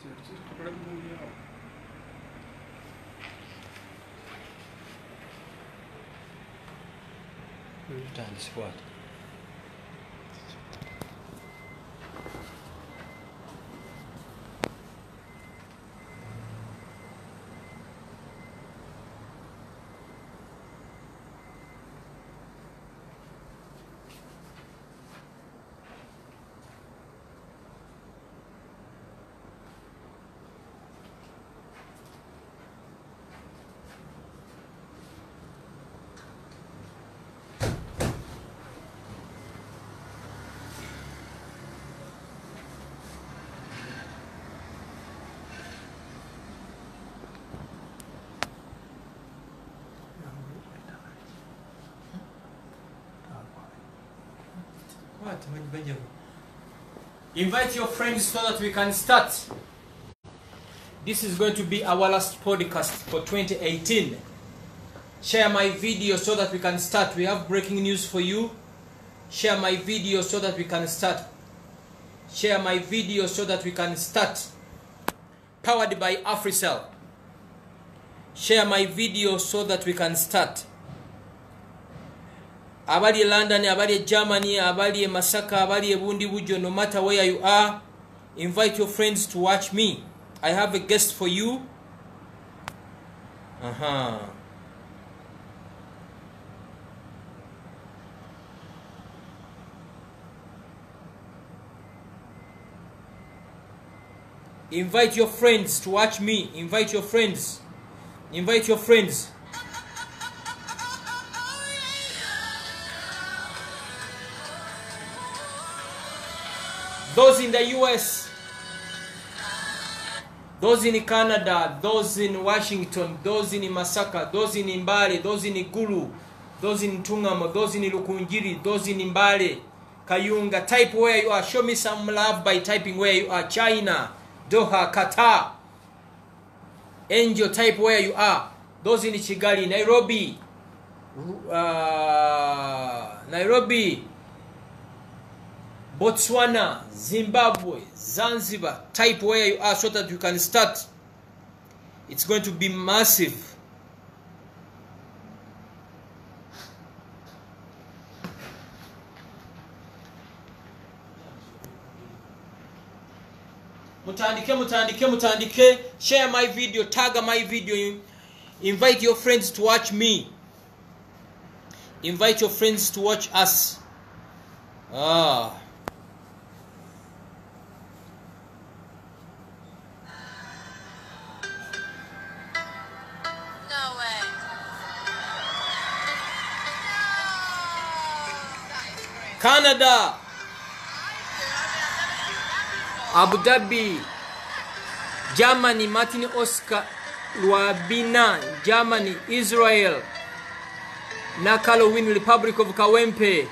That's what. Invite your friends so that we can start. This is going to be our last podcast for 2018. Share my video so that we can start. We have breaking news for you. Share my video so that we can start. Share my video so that we can start. Powered by AfriCell. Share my video so that we can start. Abali London, abali Germany, abali Masaka, abali Bundi Bujo, no matter where you are, invite your friends to watch me. I have a guest for you. Invite your friends to watch me. Invite your friends. Invite your friends. Those in the US, those in Canada, those in Washington, those in Masaka, those in Mbale, those in Gulu, those in Tungamo, those in Lukunjiri, those in Mbale, Kayunga, type where you are. Show me some love by typing where you are. China, Doha, Qatar. Angel, type where you are. Those in Kigali, Nairobi, Botswana, Zimbabwe, Zanzibar. Type where you are so that you can start. It's going to be massive. Mutandike. Share my video, tag my video. Invite your friends to watch me. Invite your friends to watch us. Canada, Abu Dhabi, Germany, Martin Oscar Luabina, Germany, Israel, Nakalowin, Republic of Kawempe,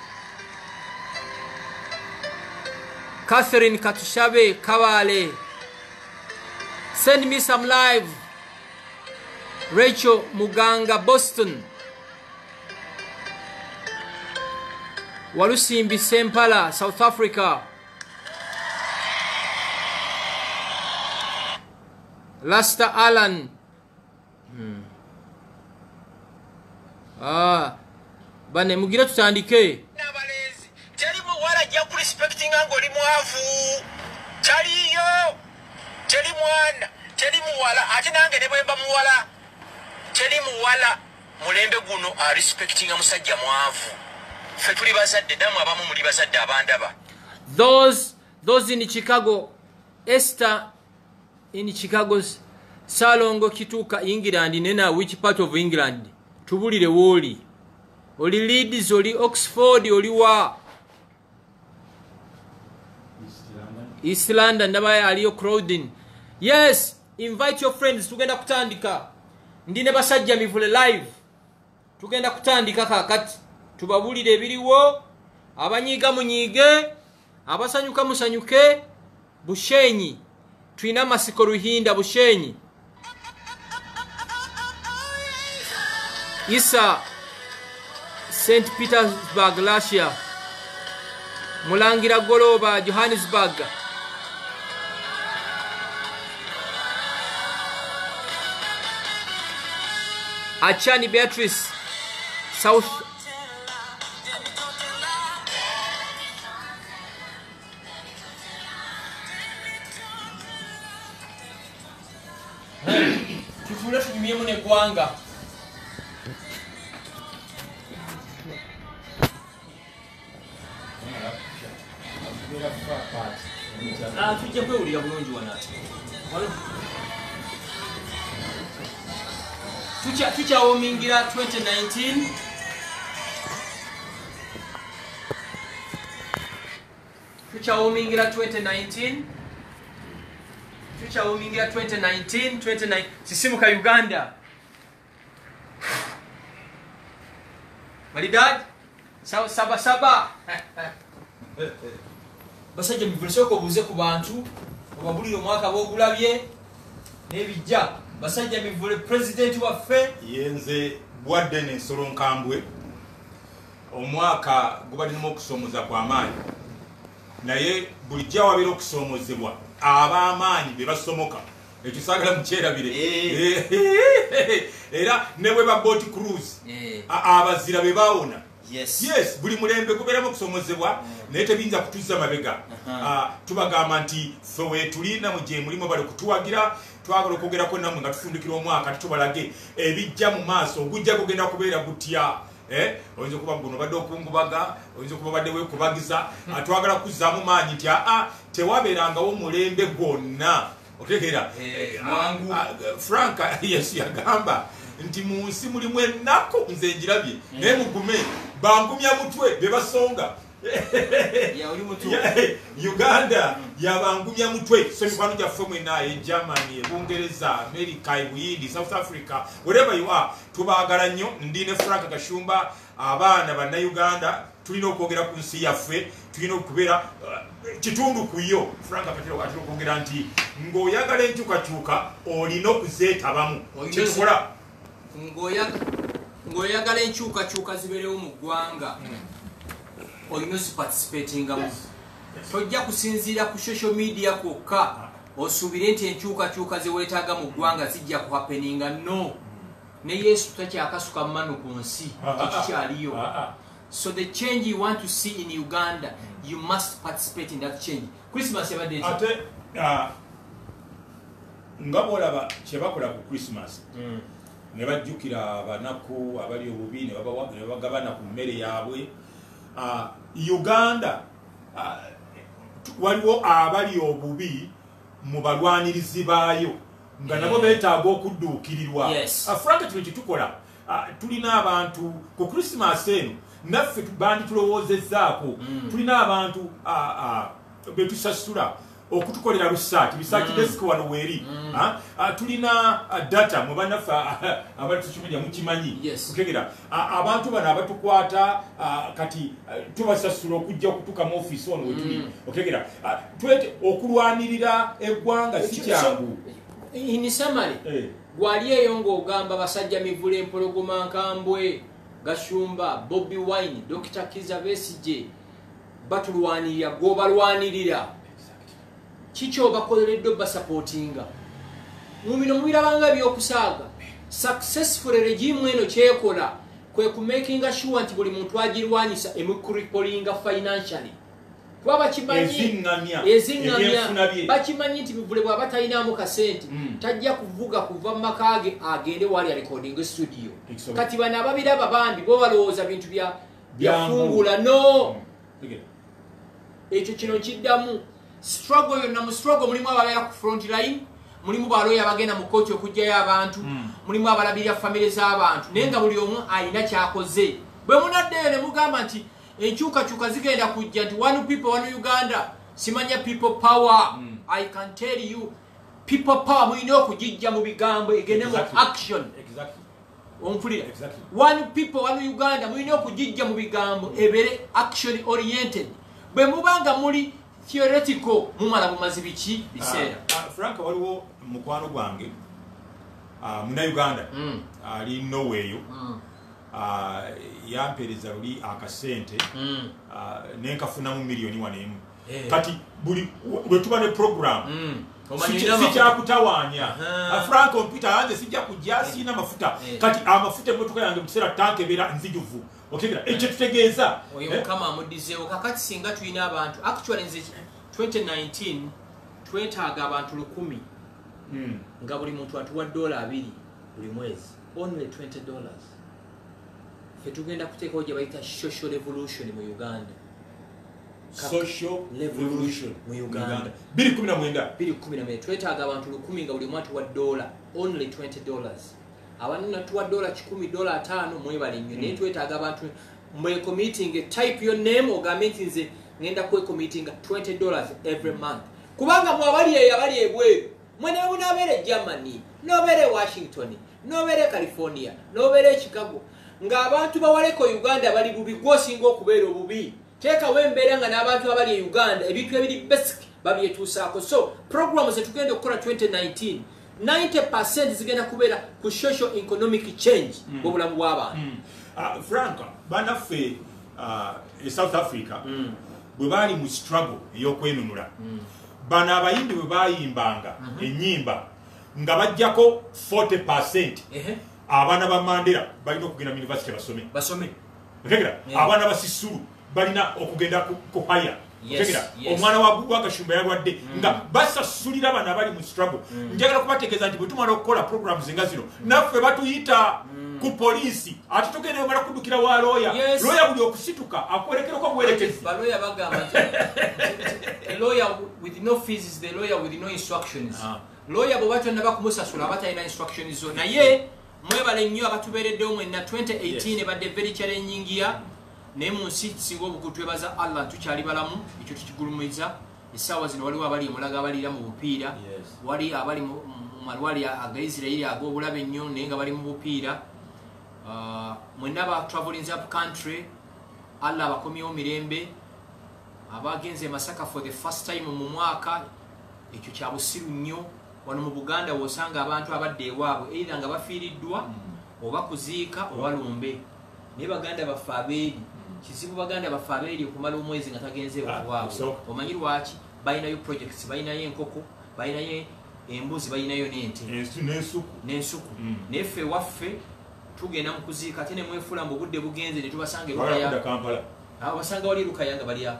Catherine Katushabe, Kawale. Send me some live. Rachel Muganga, Boston. Walusimbi Sempala, South Africa. Lasta Alan. Bane mugira tutandike. Teri muwala jja ku respecting ngoli mwavu. Chaliyo. Teri mwana, teri muwala, ate nange ne bwemba muwala. Teri muwala mulembe guno a respecting musajja mwavu. Those in Chicago, Esther in Chicago's Salongo Kituka, England, nena which part of England? Tubulire woli. Oli Leeds, oli Oxford, oli wa East London, nabaye aliyo crowding. Yes, invite your friends tugenda kutandika. Ndine basajja mivule live. Tugenda kutandika kakati. Tubabulire ebiriwo, abanyiga munyige, abasanyuka musanyuke. Bushenyi twina masiko Ruhinda Bushenyi. Isa St. Petersburg, Russia. Mulangira Goloba, Johannesburg. Achani Beatrice, South. Tufule tunyumiemu ne gwanga. Tujja kwewulira bulungi wanati. Tukyawomingira 2019. Tukyawomingira 2019. Sisimuka Uganda. Maridad? Saba. Basajja mivulesoko buze ku bantu obabulira omwaka bw'ogulabye n'ebijja. Basajja mivule president waffe yenze bwadde n'ensolo nkambwe omwaka gubalinamu okusomoza kw'amaanyi naye bulijja wabeera okusoomozebwa ab'amaanyi be basomoka ekyo saagala mukyerabire era ne bwe ba boat cruise abazira be baawona. Yes, buli mulembe gubeeramu okusomozebwa naye tebiyinza kutuzza mabega. Tubagamba nti ffe weetulina mu gye mulimu bali kutuwagira twagala okwogerako nammwe nga tufundikira omwaka tubalage ebijja mu maaso ogujja kugenda kubeera gutya. Oyinza okuba guno badde okungubaga, oyinza okuba badde weekubagiza. Twagala kuzzaamu maanyi nti tewabeerangawo mulembe gwonna otegeera. Frank Yesu yagamba nti mu nsi mulimu ennaku nze njirabye naye mugume bangumya mutwe be basonga. Uganda yabangumya mutwe. So mikwano gyaffe mwena Germany, Bungereza, America, Buyindi, South Africa, wherever you are, tubaagala nnyo. Ndi ne Frank Kashumba, abaana banna Uganda tulina okwogera ku nsi yaffe, tulina okubeera kitundu ku yo. Frank atera okwogera nti ng'oyagala enkyukakyuka olina okuzeetabamu. Kyetukola ng'oyagala enkyukakyuka zibeerewo mu ggwanga olina oziparticipatingamu. Tojja kusinziira ku social media kwokka osuubire nti enkyukakyuka ze weetaaga mu ggwanga zijja kuhappeninga. No, ne Yesu takyakasuka mmanu ku nsi, tekikyaliyo. So the change you want to see in Uganda, you must participate in that change. Christmas yabadde ate nga bw'olaba kye bakola ku Christmas ne bajjukira abanaku abali obubi ne babagabana ku mmere yaabwe. Uganda waliwo abali obubi mu balwanirizi baayo nga nabo beetaaga okudduukirirwa. Frank kino kitukola tulina abantu ku Christmas eno naffe bandi tulowoozezzaako. Tulina abantu betusasula okutukolera research desk wano weeri. Tulina data mu bannaffe abali social media mukimanyi kutegera abantu bano abatukwata kati tubasasula okujja okutuuka mu office ono wetuli okutegera twete okulwanirira eggwanga si kyangu. In summary, gwali eyo ng'ogamba basajja mivule empologoma nkambwe Gashumba, Bobby Wine, Dr. Kizza Besigye batulwanirira, gwobalwanirira kikyo bakoleredde basupportinga mubino mubirabanga ebyokusaaga. Successful regime eno kyekola kwe kumakinga sure nti buli muntu agirwanyisa emukuripolinga financially. Twaba kimanyi ezingamya bakimanyi nti bivule bwaba talinamu kasente tajja kuvuga kuva mu makaage agende wali recording studio. Kati bano ababiraba bambi bo balowooza bintu byafungula. No, ekyo kino kiddamu struggle yonna mu struggle mulimu ababeera ku front line, mulimu baloya abagenda mu kooti okujjayo abantu, mulimu abalabirira famire z'abantu, naye nga buli omu alina kyakoze. Bwe munaddeyo ne mugamba nti enkyukakyuka zigenda kujja nti one people one Uganda, simanya people power. I can tell you people power mulina okugijja mu bigambo egende mu action. Onfulira one people one Uganda mulina okugijja mu bigambo ebere action oriented. Bwe mubanga muli theoretical mumala bumazi biki biseera. Frank waliwo mukwano gwange muna Uganda ali Norway yampereza luli akasente nenkafunamu miliyoni 1. Kati buli lwe tuba ne program sijja kutawanya Frank computer yanze sijja kujja sina mafuta kati amafuta emotoka yange mukisera tanke bera nzijuvu okegera ekyo tutegeeza oyo kama amudizeewo kakati singa tulina abantu actually nze 2019 twetaaga abantu 100 nga buli muntu atuwa $2 buli mwezi only $20 fe tugenda kuteekawo gye bayita social revolution mu Uganda. Social revolution mu Uganda 2019 twetaaga abantu 100 nga buli muntu atuwa $, only $20. Abantu natuwa $10, $5 mwebale nnyo naye twetaaga abantu mwecommitting type your name ogambe nti nze ngenda kwecommitting $20 every month kubanga mwabali ebweru mwene munabeere Germany nobeere Washington nobeere California nobeere Chicago ng'abantu bawaleko Uganda bali bubi gwosinga okubeera obubi teekawo embeera nga n'abantu abali e Uganda ebintu ebiri basic babyetuusaako. So programs zetugenda okukola 2019 90% zigenda kubeera ku social economic change bw'obulamu bw'abantu. Frank banaffe e South Africa bwe baali mu struggle ey'okwenunula bano abayimbi bwe bayimbanga ennyimba nga bajjako 40% abaana ba Mandela balina okugenda mu university basome abaana ba Sisulu balina okugenda ku haya omwana wa Kashumba yalwadde nga basasulira bano abali mu struggle. Njagala kubategeeza nti bwe tumala okukola programs nga zino naffe batuyita ku polisi ate tugenda omala kuddukira wa lawyer buli okusituka akwerekerako buwerekezi lawyer bagamba nti a lawyer with no fees is the lawyer with no instructions. Lawyer bwe batonna bakumusasula abatalina instructions zo naye mwebale nnyo abatubeereddewo mwenna 2018 ebadde very challenging year naye mu nsi singa obukulu twebaza Allah tukyali balamu ekyo tukigulumiza. Essaawa zino waliwo abali emulaga abalira mu bupiira wali abali mu malwali agaisirairi ag'obulabe ennyo naye nga bali mu bupiira. Mwenna ba travelings up country Allah abakomyewo mirembe abagenze Masaka for the first time mu mwaka ekyo kya busiru nnyo. Wano mu Buganda wosanga abantu abadde ewaabwe either nga bafiiriddwa oba kuziika oba lumbe naye baganda baffe abeeri kizibu baganda baffe abeeri okumala omwezi nga tagenze waabwe. Omanyi lwaki? Balinayo projects, balinayo enkoko, balinayo embuzi, balinayo n'ente n'ensuku naye ffe waffe tugenda mu kuziika ate ne mwefuula mu budde bugenze ne tubasanga basanga wali lukayanga balya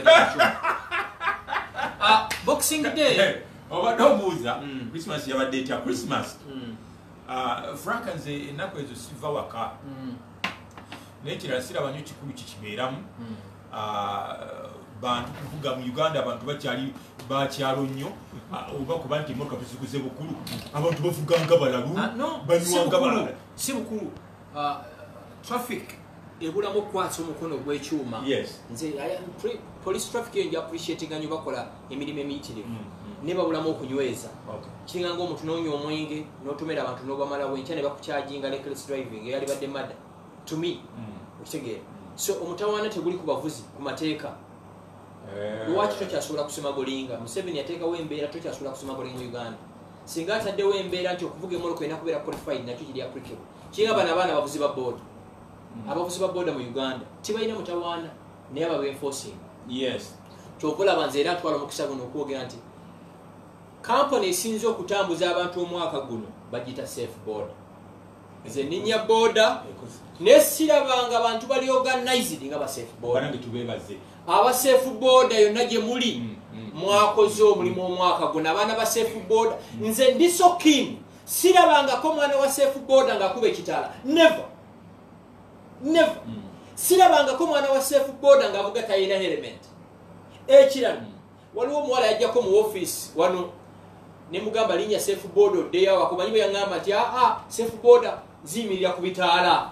Boxing Day obadde obuuza Christmas yabadde etya Christmas Frank nze ennaku ezo siva waka naye kirala siraba nnyo kikulu kikibeeramu bantu kuvuga mu Uganda abantu bakyali bakyalo nnyo oba kuba nti emmotoka tuziguze bukulu abantu bavuga nga balalu banywanga balala si bukulu traffic ebulamu okwatsa omukono gw'ekyuma nze police traffic yo nja appreciatinga nnyo bakola emirimu emiyitirivu ne babulamu okunyweza kiringa ng'omuntu n'onywa omwenge n'otomera abantu n'obamalawo enkya ne bakukyajinga reckless driving eyali badde mada to me okitegeera. So omutawaana teguli ku bavuzi ku mateeka lwaki tokyasobola kusoma golinga Museveni yateekawo embeera tokyasobola kusoma golinga mu Uganda singa ataddewo embeera nti okuvuga emmoloka erina kubeera qualified nakyo kiri applicable kiringa bano abaana abavuzi ba booda abavuzi ba booda mu Uganda tibalina mutawaana naye aba enforcing kyokulaba nze era ntwala omukisa guno okwogera nti kampani esinze okutambuza abantu omwaka guno bagiyita safe border. Nze ninya border nesirabanga abantu bali organized nga ba safe border aba safe border yonna gye muli mwakoze omulimu omwaka guno abaana ba safe border nze ndi so keen sirabangako mwana wa safe border ng'akuba ekitaala never sirabangako mwana wa safe border ng'avuga tayina element ekirala waliwo omuwala yajjako mu office wano ne mugamba linnya safe border oddeyo akumanyi bwe yaŋŋamba nti safe border ziyimirira ku bitaala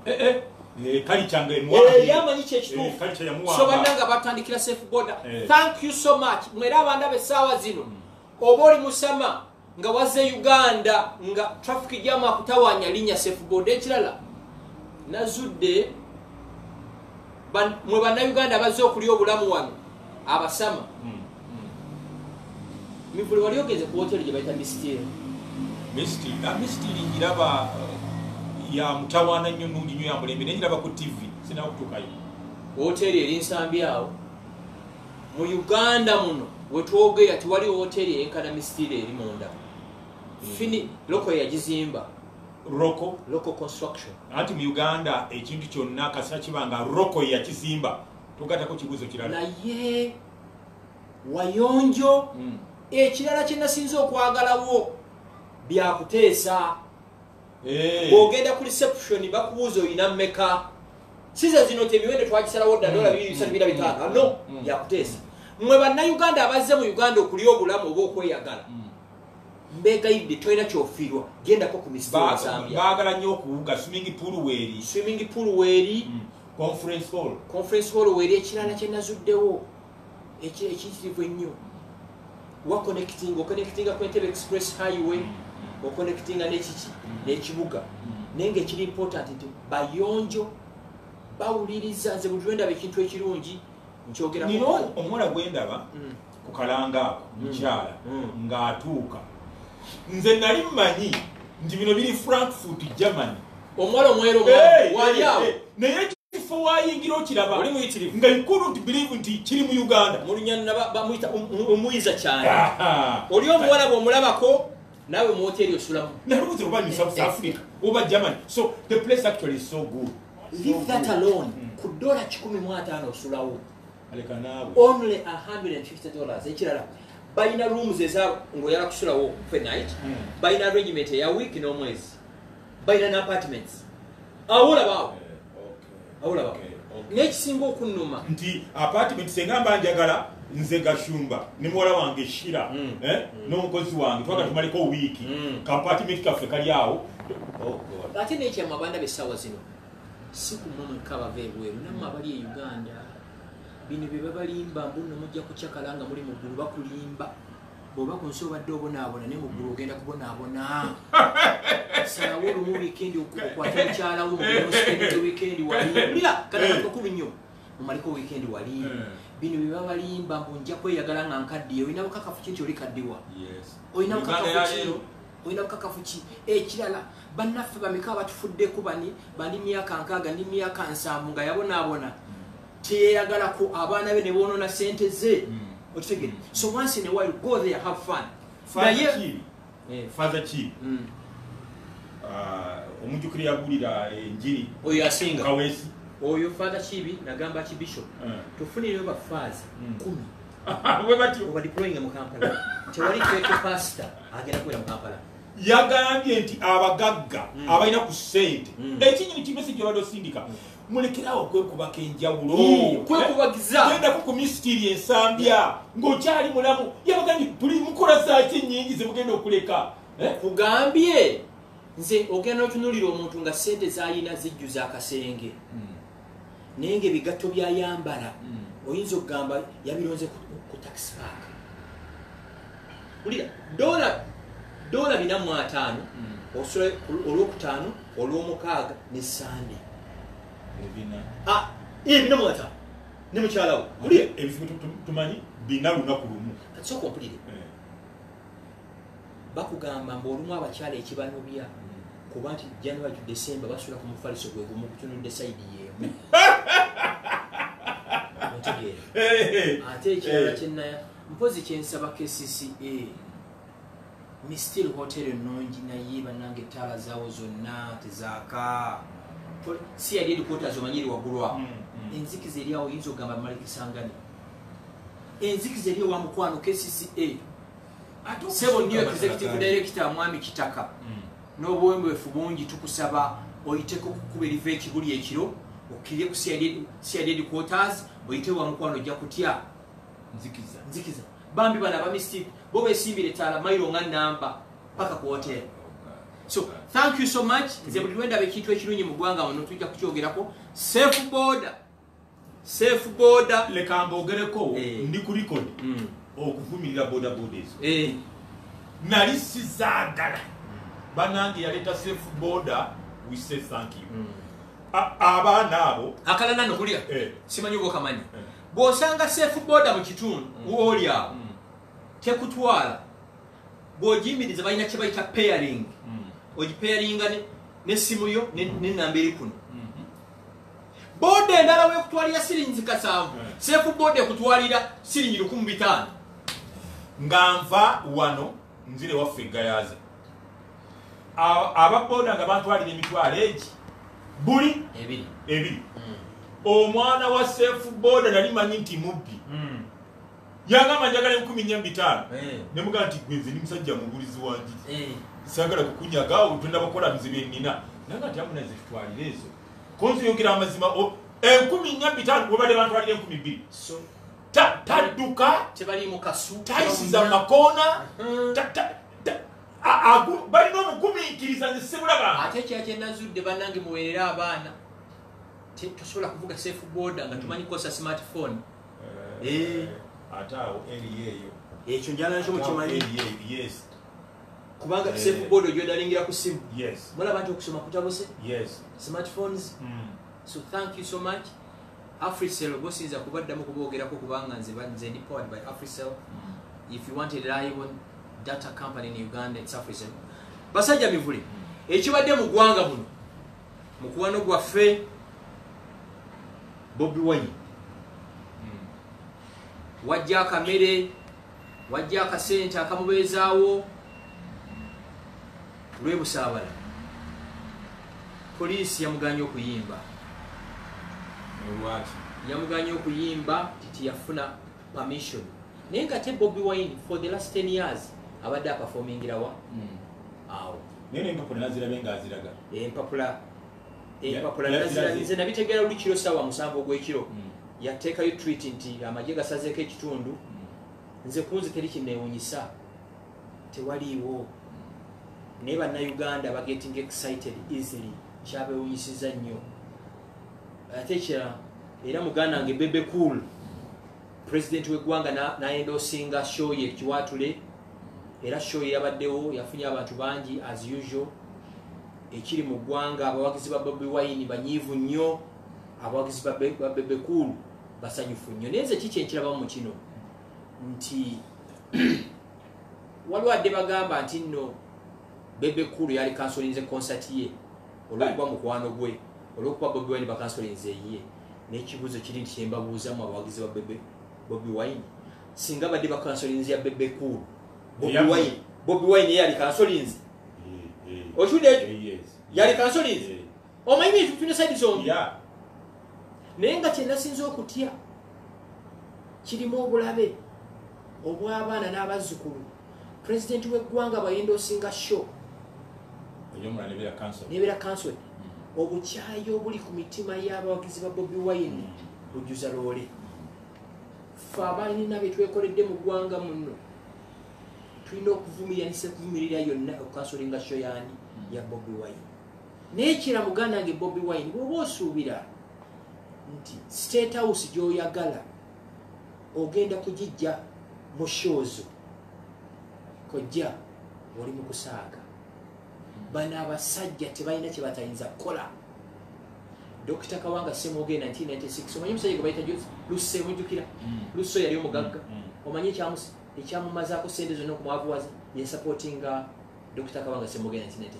yamanyi kyekituufu so bannanga batandikira safe border. Thank you so much mwera abandaba essaawa zino oba oli musama nga wazze Uganda nga traffic jam akutawanya linnya safe border. Ekirala nazudde mwe bannayuganda bazze okulya obulamu wano abasama mivule wali ogenze ku hoteli gye bayita Mistiri ngiraba ya mutawaana nnyo nnungi nnyo ya mulembe naye ngiraba ku TV sinawo kutuukayo hoteli eri nsambi awo mu Uganda muno wetwogera tiwali hoteri enkana misitiri eri munda fini loko yagizimba local construction anti mu Uganda ekintu kyonna kasita kibanga roko yakizimba tugatako kibuzo kirala naye wayonjo ekirala kyenasinza okwagalawo byakuteesa bw'ogenda ku reception bakubuuza oyina mmeka siza zino temiwendo twakisalawo dda $2,350 no byakuteesa mmwe bannayuganda abazze mu Uganda okulya obulamu oba okweyagala mbegayidde tolina kyofiirwa gendako ku misitiri Zambia baagala nnyo okuwuga swimming pool weeri conference hall weeri ekirala kyenazuddewo ekiyitirivu ennyo oconnectinga ku Entebbe Express Highway oconnectinga n'ekibuga naye ngaekiri important nti bayonjo bawuliriza nze buli lwendaba ekintu ekirungi nkyogerayo omuwala gwendaba ku kalanga ako mukyala ng'atuuka nze nali mmanyi nti bino biri Frankfurt Germany omuwala omwero wali awo naye ekifo wayingira okiraba oli muyitirivu nga you couldn't believe nti kiri mu Uganda mu Lunyana bamuyita omuyiza cyane oli omuwala bw'omulabako nawe mu hoteri osulamu nalubuze oba ni South Africa oba Germany so the place actually is so good leave that alone ku $115 osulawo aleka naawe only $150 ekirala balina rooms eza ngoyala kusulawo for night balina regiment ya week n'omwezi balina n'apartments awulabaawo n'ekisinga okunnuma nti apartment sengamba njagala nze Gashumba ne muwala wange Shira n'omukozi wange twaga tumaliko wiiki ka apartment kaffe kali awo ate n'ekyama abaana b'essaawa zino si ku mmwe bava ebweru nammwe abali e Uganda bino bye babalimba mbuno mujja kucyakala nga muli mu ggulu bakulimba bw'oba ku nsi obadde obonaabona ne mu ggulu ogenda kubonaabona salawo olumu wiikendi okwata mukyalawo muspendinga wiikendi wali ulira kati kakulu nnyo mumaliko wiikendi wali bino bye babalimba mbu nja kweyagala nga nkaddiye olina bukakafu ki nti oli kaddiwa olina bukakafu ki ekirala bannaffe bameka batufuddeku bali myaka 6 ndi myaka 7 nga yabonaabona teyeyagalako abaana be ne boonona sente ze okitegere so once in a while go there have fun Father Chi omujjukiri yagulira enjiri oyo asinga Kawesi oyo Father Chibi nagamba ki bishop tufunire bafaazi 10 we batyo oba deploying mu Kampala tewali kweke pastor agenda kwera mu Kampala yagambye nti abagagga abalina ku ssente ekinyini kimesi gyobadde osindika mulekerawo kwekubaka enjawulo kwekubagiza gendako ku misitiri ensambya ng'okyali mulamu yabagambye tuli mukola zaaki ennyingi ze mugenda okuleka kugambye nze ogenda otunulira omuntu nga ssente zayina zijjuza akasenge naye ng'ebigatto byayambala oyinza okugamba yabironze ku tax park ulira $450 osole olwokutaano olw'omukaaga ne sande ebina mwata ne mukyalawo ulira ebizibu tumanyi bina lunaku lumu kati sooka ompulire bakugamba mbaolumu abakyala ekibanubya kuba nti January to December basula ku mufaliso gwe gumu kutunudde sayidi yeemu ate ekirala kyenaya mpozi kyensaba KCCA Mistil Hotel ennungi naye bannange ettaala zaawo zonna tezaaka si yali headquarters omanyiri waggulwa enzikiza eri awo oyinza okugamba Malekisangani enzikiza eri wa mukwano KCCA sebo niyo executive director mwami Kitaka n'obuwembwefu bungi tukusaba oyiteko kukuba eriva ekiguli ekiro okirye ku CID headquarters oyite wa mukwano ojja kutya nzikiza bambi bana ba Mistil bo besimbire ttaala mayiro nga namba paka ku hotel. So thank you so much. Nze buli lwenda bekintu ekirungi mu ggwanga wano tujja kukyogerako safe border leka mbogereko ndi ku record okuvumirira border borders nali sizaagala banange yaleta safe border we say thank you abaana abo akalana nokulira simanyi bwo kamanyi bw'osanga safe border mu kitundu oli awo tekutwala bw'ojimiriza balina kye bayita pairing ogipairinga n'essimu yo n'ennamba eri kuno boda endala weekutwalira siringi 7 safe boda ekutwalira siringi 1500 nganva wano nzire waffe gayaza ababoda nga bantwalira emitwalo egi buli ebiri omwana wa safe boda nali manyi nti mubbi yagamba njagala 15,000 ne mugamba nti gwenze ni musajja mubulizi wangi sagala kukunyaga otunda bakola mzibe nina nanga nti amuna zitwalira ezo konzi yogera amazima 15,000 wabade bantwalira 12,000 so taduka tebali mukasu taisiza makona bali n'omugumiikiriza nze sebulaba ate kyakye nazudde bannange muweerera abaana tosobola kuvuga safe boda nga tumanyi kosa smartphone ate awo eri eyo ekyo njala nakyo mukimanyi yes kubanga safe boda ogyodalingira ku simu yes mulaba nti okusoma kutabuse yes smartphones so thank you so much Africell bosinza kubaddamu kuboogerako kubanga nze ndi powered by Africell if you want a reliable data company in Uganda it's Africell basajja mivule ekibadde mu gwanga muno mu kuwano gwaffe Bobi Wine wajja akamere wajja akasente akamubeezaawo lwebusaabala poliisi yamuganye okuyimba yamuganye okuyimba titi yafuna permission naye nga te Bobi Wine for the last 10 years abadde aperformingirawa awo naye empapula nazirabe nga aziraga empapula nze nabitegeera buli kiro sawa 7 ogw'ekiro yateekayo tweet nti amagye gasazeeko ekitundu nze kunzi teri kinneewunyisa tewaliiwo naye bannayuganda bagetting excited easily kyabeewunyisiza nnyo ate ekirala era muganda wange Bebe Cool president w'eggwanga naendosinga show ye Kiwatule era show ye yabaddewo yafunye abantu bangi as usual ekiri mu ggwanga abawagizi ba Bobi Wine banyiivu nnyo abawagizi ba Bebe Cool basanyufu nnyo naye nze kiki enkirabamu mu kino nti waliwo adde bagamba nti nno Bebe Cool yali kansolinze concert ye olw'okuba mukwano gwe olw'okuba Bobi Wine bakansolinze ye n'ekibuuzo kiri nti kyembabuuzamu abawagizi ba Bobi Wine singa badde bakansolinze ya Bebe Cool Bobi Wine yali kansolinze okiwudde ekyo yali kansolinze omanyi bintu tuna side zombi naye nga kyenasinza okutya kirimu obulabe obw'abaana n'abazzukulu president w'eggwanga bayendosinga show nebeera cancelled obukyayi obuli ku mitima y'abawagizi ba Bobi Wine bujuza loole ffe abalina bye twekoledde mu ggwanga muno tulina okuvumirira yonna okukansolinga show yaani ya Bobi Wine naye kira muganda wange Bobi Wine bw'oba osuubira nti state house gy'oyagala ogenda kugijja mu shows kojja oli mu kusaaga bana abasajja tebalina kye batayinza kukola Dr. Kawanga Ssemwogerere 1996 omanyi omusajja gwe bayita Lusse mujjukira Lusso yali omugagga omanyi ekyamumazaako sente zonna okumwavuwaza ye supportinga Dr. Kawanga Ssemwogerere 1996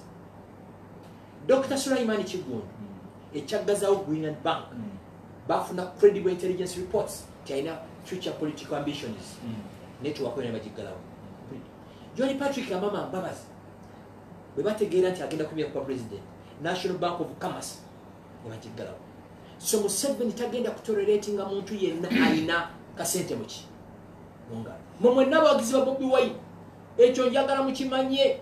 Dr. Sulaiman Kigundu ekyaggazawo Greenland Bank bafuna credible intelligence reports kyalina future political ambitions netwakwena bagiggalawo John Patrick Amama Mbabazi bwe bategeera nti agenda kubira kwa president National Bank of Commerce ne bagiggalawo so Museveni tagenda kutoleratinga muntu yenna alina kasente muki mungalo mwenna abawagizi ba Bobi Wine ekyo njagala mukimanye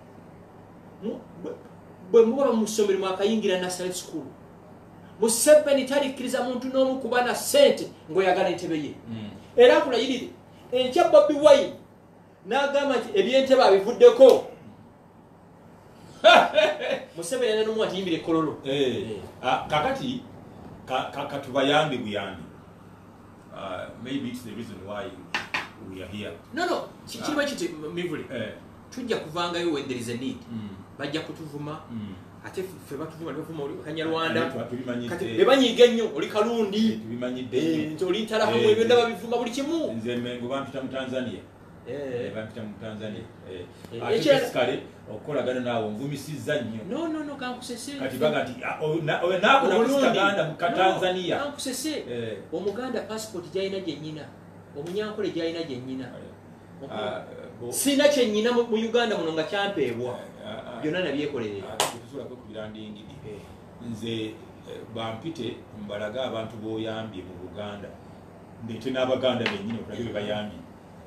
bwe muba mu ssomero mwakayingira National School Museveni talikkiriza muntu n'omu kuba na ssente ng'oyagala entebe ye era akulayirire enkya Bobi Wine n'agamba nti ebyentebe abivuddeko Museveni alina n'omu atiyimbira ekkololo kakati katubayambe buyambi maybe it's the reason why we are here no kiriba kiti mivule tujja kuvangayo when there is a need bajja kutuvuma ate ffe batuvuma nebavuma oli Kanyarwanda kati bebanyiga ennyo oli Kalundi nti oli Ntalahamwe ebyo ndaba bivuma buli kimu nze Mengo bampita mu Tanzania bampita mu Tanzania kale okolagana naawe nvumisizza nnyo no kankusese kati baga nti naako nakusitaganda mu Tanzania kankusese omuganda passport gyalina gyennyina omunyankole gyalina gyennyina sina kyennyina mu Uganda muno nga kyampeebwa byonna nabyekolerera tusulako kubirandingidi nze bampite mbalaga abantu boyambye mu Buganda ndete n'Abaganda bennyini okulage bwe bayambye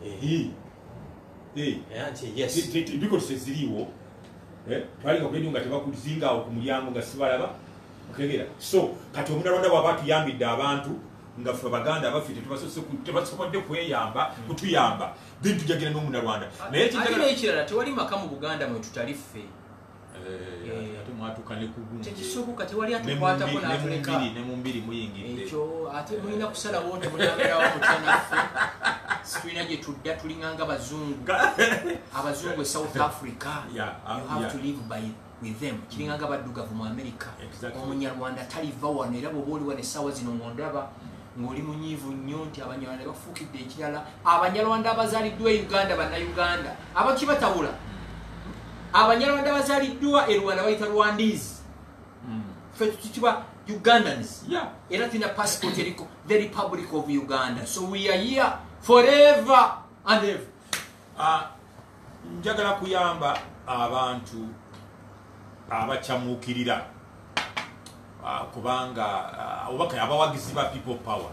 because ziriwo twali nga nga tebakuzingawo ku mulyango nga sibalaba okegera so kati Omunnarwanda bw'aba tuyambidde abantu nga ffe Abaganda abaffe tebasobodde kweyamba kutuyamba then tujagira n'Omunnarwanda naye ekirala tewali maka mu Buganda mwe tutali ffe ate mwatuuka ne kugumu tekisoboka tewali atukwatako n'atuleka ne mu mbiri muyingidde ekyo ate mulina kusalawo temunamerawo mutyanaffe situlina gye tudda tulinganga abazungu e South Africa you have to live with them kiringanga baddugavu mu America Omunyarwanda taliva wano era bw'oba oli wano essaawa zino ng'ondaba ng'oli munyiivu nnyo nti Abanyarwanda bafuukidde ekirala Abanyarwanda abazaaliddwa e Uganda bannayuganda abakibatabula Abanyarwanda bazaaliddwa e Rwanda bayita Rwandese ffe tutitibwa Ugandans era tulina passport eriko the Republic of Uganda so we are here forever and ever njagala kuyamba abantu abakyamuukirira kubanga obaka abawagizi ba people power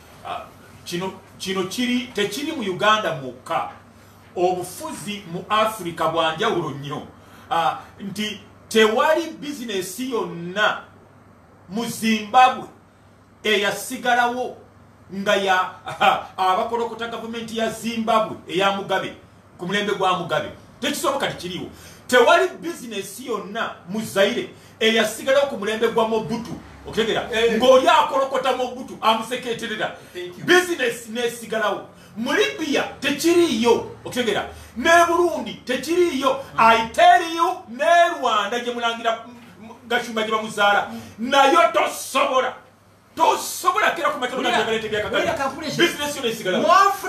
kino tekiri mu Uganda mukka obufuzi mu Africa bwanjawulo nnyo nti tewali bizinesi yonna mu Zimbabwe eyasigalawo nga ya abakolokota gavumenti ya Zimbabwe eya Mugabe ku mulembe gwa Mugabe tekisoboka tikiriwo tewali bizinesi yonna mu Zaire eyasigalawo ku mulembe gwa Mobutu okegera ng'oli akolokota Mobutu amuseketerera bizinesi nesigalawo mu Libya tekiriyo okegera ne Burundi tekiriyo I tell you ne Rwanda gye mulangira Gashumba gye bamuzaala nayo tosobola kera ku matendo gagalete bya Kagame business yo nesigalawo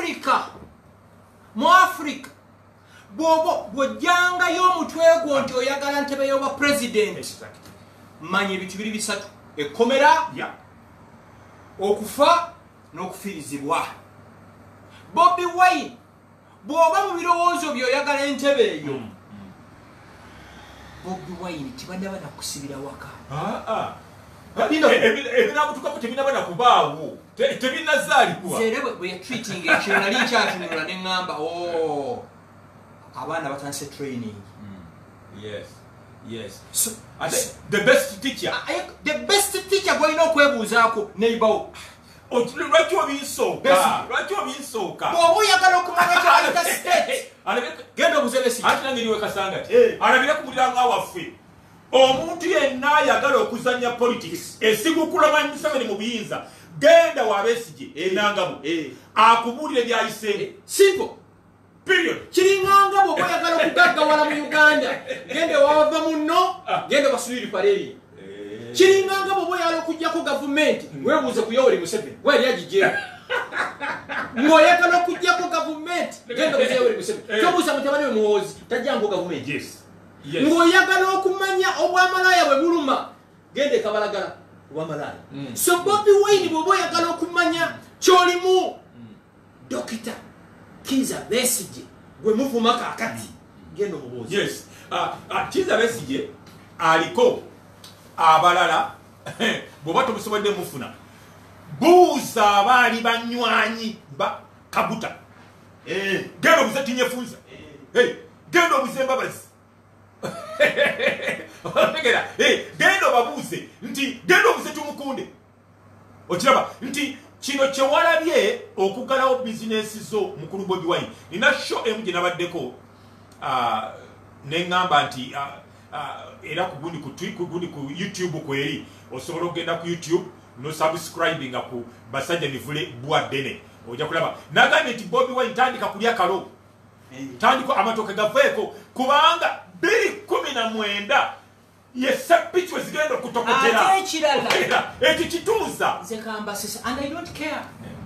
mu Africa bobo bwojanga y'omutwe gwo nti oyagala ntebe y'obwa president manyi ebintu biri bisatu ekkomera okufa n'okufiirizibwa Bobi Wine bw'oba mu birowoozo by'oyagala entebe eyo Bobi Wine tibannaba nakusibira waka ebinamutukaku tebinaba nakubaawo tebinazaalibwa zere bwe yatreating ekyo nali nkyatunula ne ŋŋamba abaana batandise training so the best teacher gwalina okwebuuzaako neighbor lwaki obinsooka bw'oba oyagala okumanya kyaleta state genda obuzebesi ati nange niwe kasanga ti alabire ku muliranga waffe omuntu yenna ayagala okuzanya politics esigukulama Museveni mu buyinza genda wabesigye enangamu akubuulire byayiseemu simple period kiringanga bw'oba oyagala okugaggawala mu Uganda genda wava munno genda basubiri paleri kiringanga bw'oba oyagala okuggyako gavumenti weebuuze ku Yoweri Museveni weeri agigyeyo ng'oyagala okuggyako gavumenti genda buze Yoweri Museveni kyobuuza mutabani we muhoozi tajjango gavumenti ng'oyagala okumanya obwamalaaya bwe buluma genda ekabalagala obwamalaaya so Bobi Wine bw'oba oyagala okumanya ky'olimu Dokita Kizza Besigye gwe muvuma kaakati genda omubuuzi Kizza Besigye aliko abalala bw'oba tomusobodde mufuna buuza abaali banywanyi ba Kaguta genda obuze Tinyefunza genda obuze Mbabazi genda obabuuze nti genda obuze Tumukunde okiraba nti kino kyewalabye okuggalawo bizinesi zo mukulu Bobi Wine nina show emu gye nabaddeko neŋŋamba nti era kugundi ku YouTube kweri osobola okugenda ku YouTube no subscribinga ku Basajja Mivule Bwadene ojja kulaba nagambye nti Bobi Wine tandika kulya kalo tandika amatoke gaveeko kubanga 2019 yesapichwe zigenda okutokotera ate ekirala eki kituuza nze kamba sisa and I don't care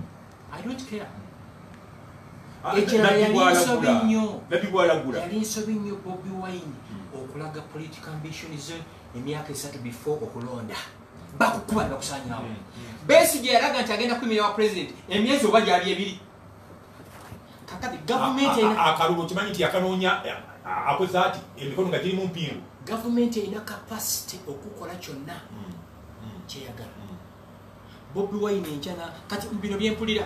yali nsobi nnyo Bobi Wine okulaga political ambitions emyaka 3 before okulonda bakukuba nakusanyawo Besigye yalaga nti agenda kuyimirira wa president emyezi oba gyali ebiri kakati government akalubo kimanyi nti yakanoonya akoze ati emikono nga giri mu mpingu government erina capacity okukola kyonna kyeyagala Bobi Wine enkyana kati bino byempulira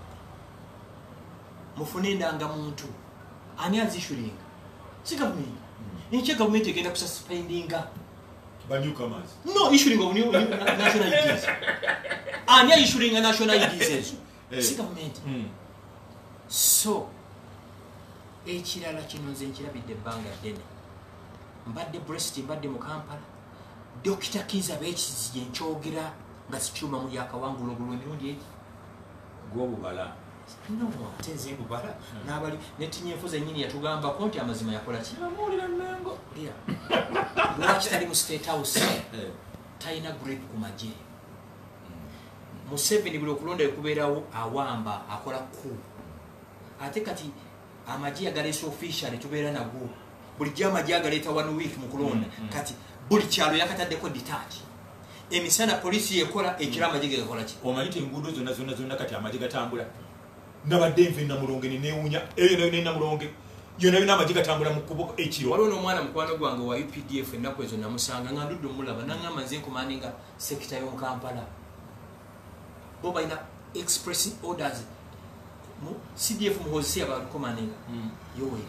mufune endanga muntu ani azishulinga si government niche government egenda kususpendinga ba newcomers no issuing of new national IDs ani issuing national IDs si government so ekirala kino nze nkirabidde banga ddene mbadde breast mbadde mu Kampala Dr. Kiza Bekizi nkyogera nga sikyuma mu yakawangulo bulungi eki gwobubala no tenze bubala nabali netinyefuza nyini yatugamba konti amazima yakola ki amulira mengo lya lwaki tali mu state house taina grip ku maje Museveni buli okulonda ekubeerawo awamba akola ku ate kati amaji agalesa official tubeera nago buli jama jagaleta 1 week mu kulonda kati buli kyalo yakataddeko detach emisana polisi yekola ekirama jige yakola ki omanyi enguudo zonna kati amaji gatambula ndabadde nve na mulonge ne newunya eyo ne na mulonge yona amaji gatambula mu kubo ekiro waliwo n'omwana mukwano gwange wa UPDF ennaku ezo namusanga nga ndudde omulaba nangamba nze nkumaninga sekita y'omu Kampala bo balina express orders mu CDF muhozisi abakumaninga yoweri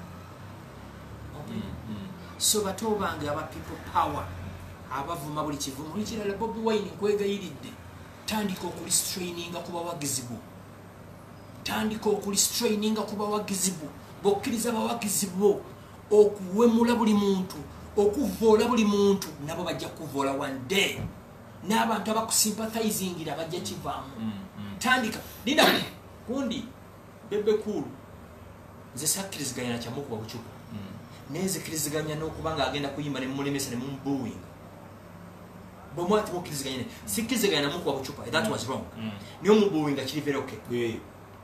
so bato bange aba people power abavuma buli kivumu ekirala Bobi Wine nkwegayiridde tandika okulistraininga kuba wagizibu tandika okulistraininga kuba wagizibu bokkiriza bawagizibu okuwemula buli muntu okuvoola buli muntu nabo bajja kuvoola one day n'abantu abakusympathizingira bajja kivaamu tandika linda kundi bebe cool nze sakkiriziganya na kyamu kuba bucupa nezikkiriziganya n'okubanga agenda kuyimba ne mulemesa ne mumbuwinga bomwati mukkiriziganya sikkiriziganya namu kuba bucupa that was wrong niyo mumbuwinga kiri very okay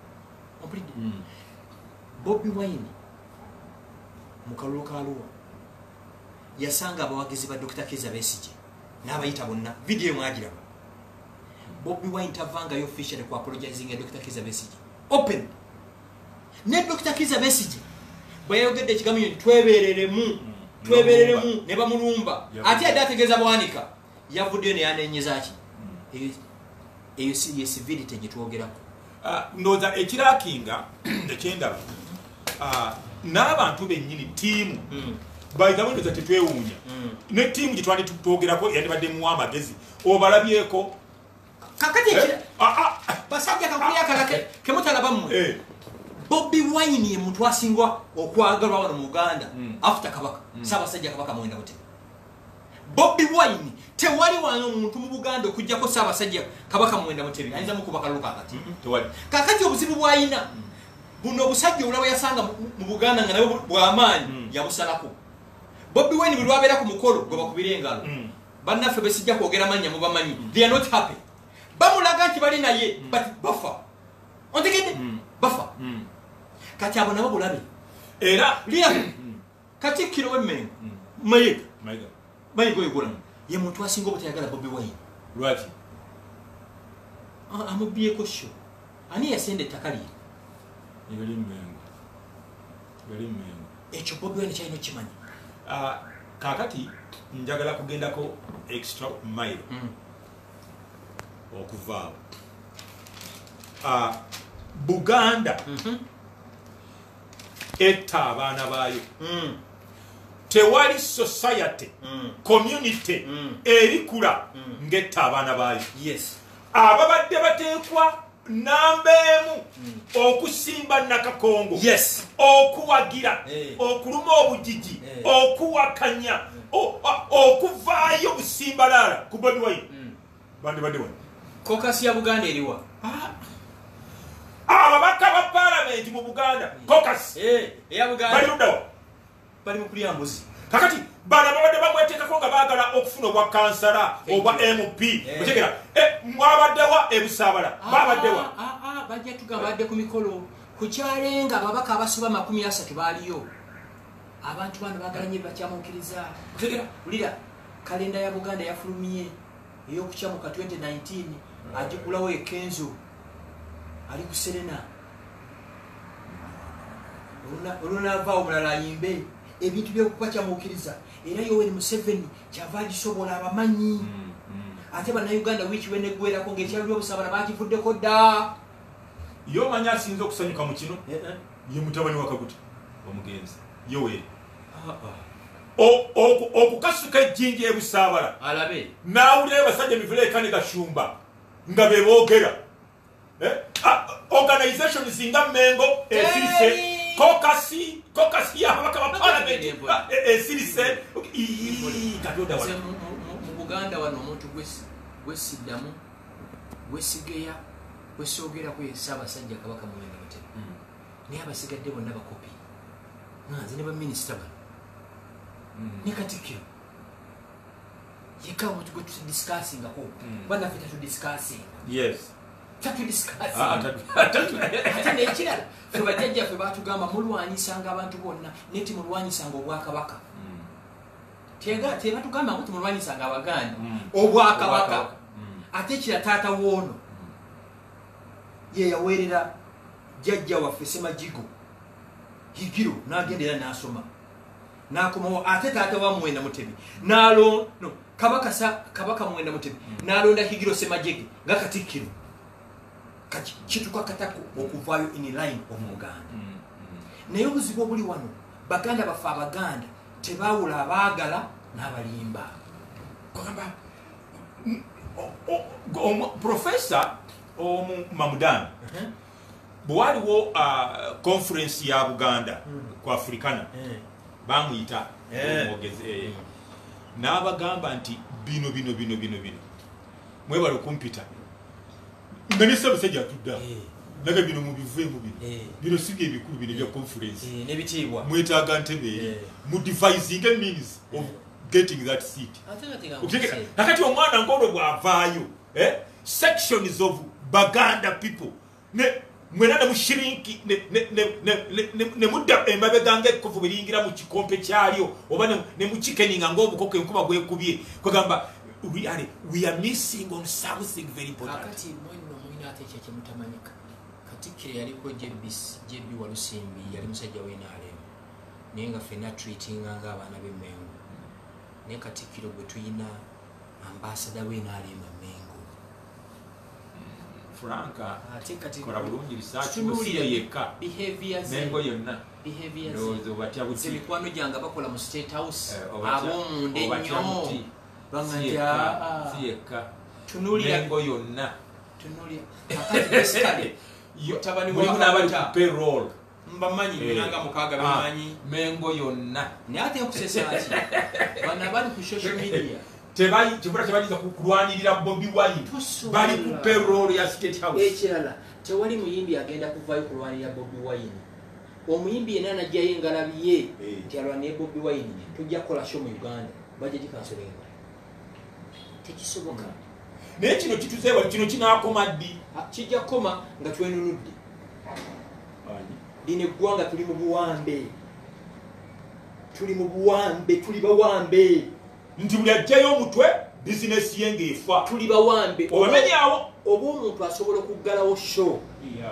Bobi Wine mukalulu kaluwa yasanga abawagizi ba Dr. Kiza Besigye n'abayita bonna video mwagiraba Bobi Wine tavanga yo official ku apologizing Dr. Kiza Besigye open ne Dr. Kiza Besigye bayogedde ekigambo twebereremu ne bamulumba ate adategeza bwanika yavudde ne yanenyezaki eyo si civility gitwogerako ndoza ekirakinga ekyendaba n'abantu bennyini tiimu bayitabondoza tetwewuunya ne tiimu gitwali twogerako yandibadde muwa amagezi obalabyeko kakati basajja kakulya kalake kemutalabammwe Bobi Wine ye muntu asingwa okwagalwa wano mu Uganda after kabaka Ssaabasajja Kabaka Mwenda Mutebi Bobi Wine tewali wano muntu mu Buganda okujjako Ssaabasajja Kabaka Mwenda Mutebi ayinza mu kubaka luka akati tewali kakati obuzibu bwayina buno obusajja olaba yasanga mu Buganda nga nabo bw'amaanyi yabusalako Bobi Wine buli lwabeera ku mukolo gwe bakubira engalo bannaffe besijja kwogera mannya mubamanyi they are not happy bamulaga nti bali naye but bafa ontegedde bafa kati abo nabo bulabe era liya Katikkiro w'Emmengo Mayiga oyogola ye muntu asinga obutayagala Bobi Wine lwaki amubyeko sho ani yasenda ettaka lye yali Mmengo ekyo Bobi Wine kyalina okimanyi kakati njagala kugendako extra mile okuvaawo Buganda etta abaana baayo tewali society community erikula ngetta abaana baayo ababadde bateekwa namba emu okusimba Nakakongo okuwagira okuluma obujiji okuwakanya okuvaayo busimbalaala ku Bobi Wine bandibadde wano kokasi ya Buganda eriwa ababaka ba parliament mu Buganda caucus eya Buganda bali ludawa bali mu kulya mbuzi kakati bana babadde bamweteekako nga baagala okufuna obwa kansala obwa MP otegera mwabaddewa ebusaabala babaddewa bajja tugamba badde ku mikolo ku kyalenga ababaka abasuba 30 baaliyo abantu bano bagalanye bakyamuukiriza otegera ulira kalenda ya Buganda yafulumye ey'okukyamuka 2019 agikulawo ekenzo ali ku Serena olunava omulala ayimbe ebintu byekukuba kyamuukiriza era Yoweri Museveni kyava agisobola abamanyi ate bannayuganda wiiki weneggwerako ng'ekyalo by'obusabala bakivuddeko dda yo omanyi asinza okusanyuka mu kino ye mutabani wa Kaguta omugenzi Yoweri okukasuka ejjinja ebusaabala alabe naawulira basajja emivule ekane gashumba nga be boogera organization zinga Mengo esirise kokasi y'ababaka ba parliament esirise mu Buganda wano omuntu gwesiddamu gwesigeya gwesoogerako ye Ssaabasajja Kabaka Muwenda Mutebi naye abasigadde bonna bakopi nze ne baminisita bano ne Katikkiro yeka omuntu gwe tutudiscussingako bannaffe tatudiscussinga ate nekirala fe bajjajjaffe batugamba mulwanyisanga abantu bonna naye timulwanyisanga Obwakabaka tebatugamba nti mulwanyisanga Abaganda Obwakabaka ate ekira taata woono ye yaweerera jjajja waffe Ssemajigo Higiro n'agendera n'asoma n'akomawo ate taata wa Muwenda Mutebi Kabaka Muwenda Mutebi n'alonda Higiro Ssemajjege nga Katikkiro kituka katako okuvaayo in line omuganda naye obuzibu obuli wano Baganda baffe Abaganda tebaawula abaagala n'abalimba kugamba Professor Mamudan bwaliwo conference ya Buganda ku Africana bamuyita omwogezi n'abagamba nti bino mwebale okumpita ngani Ssaabasajja atudda naga bino mubiveemu bino si byebikulu bino bya conference nebitiibwa mwetaaga ntebe mu devising a means of getting that seat nakati omwana ngono bwavaayo sections of Baganda people mwenana mushirinki ne mudda emabega ng'ekkovu biringira mu kikompe kyalyo oba ne mukikeninga ng'obukoko enkuba gwekubye kugamba we are missing on something very important. Akati mwenno mwina ate kyekye mutamanyika Katikkiro yaliko JB Walusimbi yali musajja w'enaalemu naye nga ffenna treatinga ng'abaana b'Emmengo naye Katikkiro gwe tuyina ambasada w'enaalemu Emmengo Franka ate kati kola bulungi research yekka Mengo yonna behaviors batya buti mikwano gyanga bakola mu State House ab'omunde nnyo banganja siyekka tunulira Mengo yonna tunulira akati tabani wa n'abali payroll mbamanyi nanga mukaga bamanyi Mengo yonna nyate okusesaki bana bali ku social media tebaliza kulwanirira Bobi Wine bali ku payroll ya State House ekirala tewali muyimbi agenda kuvaayo kulwanirira Bobi Wine omuyimbi yenna najjayo engalabiye nti alwanire Bobi Wine tujja kukola show mu Uganda bajja gikansolenga tekisoboka naye kino kituzeewa kino kinaakoma ddi kijja koma nga twenunudde lino eggwanga tuli mu buwambe tuli bawambe nti buli ajjayo omutwe bizinesi ye ng'efa tuli bawambe obamenyaawo oba omuntu asobola okuggalawo show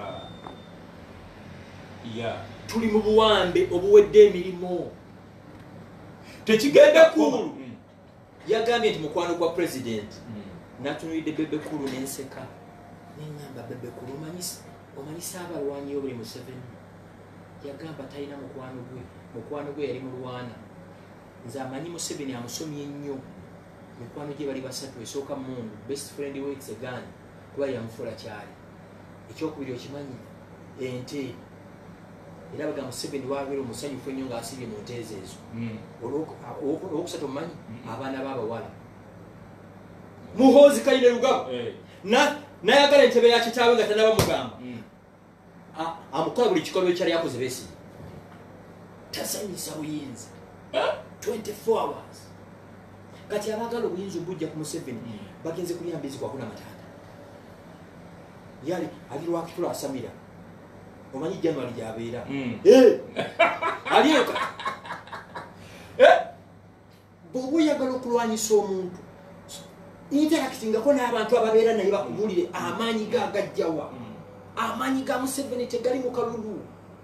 tuli mu buwambe obuwedde emirimu tekigenda kulu yagambye nti mukwano gwa president natunulidde Bebe Kulu n'enseka neŋŋamba Bebe Kulu omanyi Ssaabalwanyi Yoweri Museveni yagamba talina mukwano gwe yali mulwana nze amanyi Museveni amusomye ennyo mikwano gye bali basatu esooka Mungu best friend weeks again kuba yamufuula kyali ekyokubiri okimanyi ente era baga Museveni wabeera omusanyufu ennyo ng'asibye mu nteezo ezo olwokusatu omumanyi abaana b'abawala Muhoozi Kayine Lugabo nayagala entebe ya kitaawe nga tanaba mugamba amukola buli kikolwa ekyali yakoze Besigye tasanyisa buyinza 24 hours kati abagala obuyinza obujja ku Museveni bagenze kulya mbizi kwakuna matanda yali ali lwakitula asamira omanyi January gyabeera aliyoka bw'oba oyagala okulwanyisa omuntu interactingako n'abantu ababeera naye bakubulire amaanyi ge agajjawa amaanyi ga Museveni tegali mu kalulu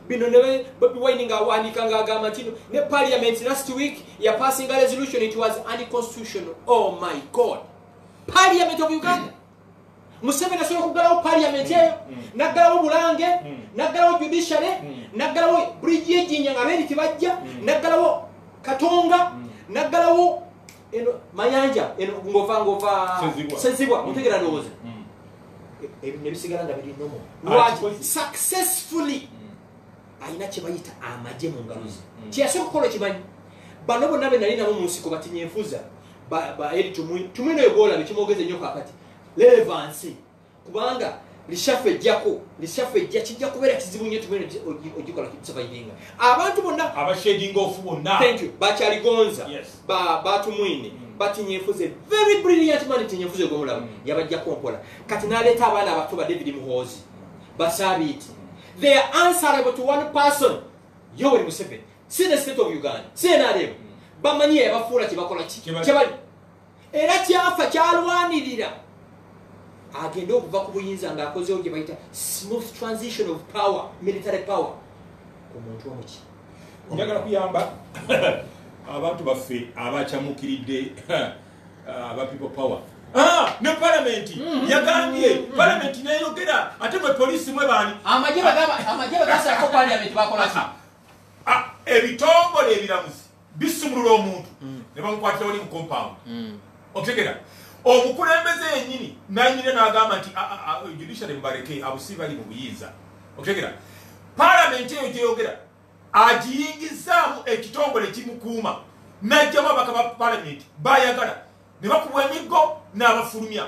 bino ne Bobi Wine ng'awandiika ng'agamba nti ne parliament last week ya passing a resolution, it was unconstitutional. Oh my God. Parliament of Uganda. Museveni asobola okuggalawo parliament eyo, naggalawo Bulange, naggalawo judiciary, naggalawo bridge y'Ejjinja nga beeri tebajja, naggalawo Katonga, naggalawo eno Mayanja, eno ngova Senzibwa, mutegera ndowooza. Ne bisigala nga biri nomo. Lwaki successfully ayina kye bayita amagye mu ngalo ze. Kyeyasooka okukola kimanyi. Bano bonna be nali nabo mu nsiko batinyenfuza. Eri tumwino egola bekimwogeze nnyo kakati. Relevancy kubanga lishafe ejjako kijja kubeera kizibu nnyo tumwino ogikola surviving. Abantu bonna abashading off bonna. Thank you. Bakyaligonza. Batumwine. Batinyenfuze very brilliant man tinyenfuze gomulaba. Yabajjako mpola. Kati n'aleeta abaana abato ba David Muhoozi. Basaabiti. They are answerable to one person. Yoweri Museveni. See the state of Uganda. See NRM. Bamanyi yabafuula kibakola ki. Kyebali. Era kyafa kyalwanirira. Agenda okuva ku buyinza ng'akozeho gye bayita smooth transition of power, military power. Omuntu omuki. Njagala kuyamba abantu baffe abakyamukiridde aba people power. Ne parliament yagambye parliament neyogera ate mwe police mwe bani amagye bagasa ko parliament bakola ki. Ebitongole ebiramuzi bisumulula omuntu ne bamukwatira oli mu compound. Otegera omukulembeze yennyini nanyine n'agamba nti judiciary mbareke abusi bali mu buyinza. Otegera parliament eyo gyeyogera agiyingizaamu ekitongole kimukuuma najjamu abaka ba parliament bayagala ne bakubwa emiggo n'abafulumya.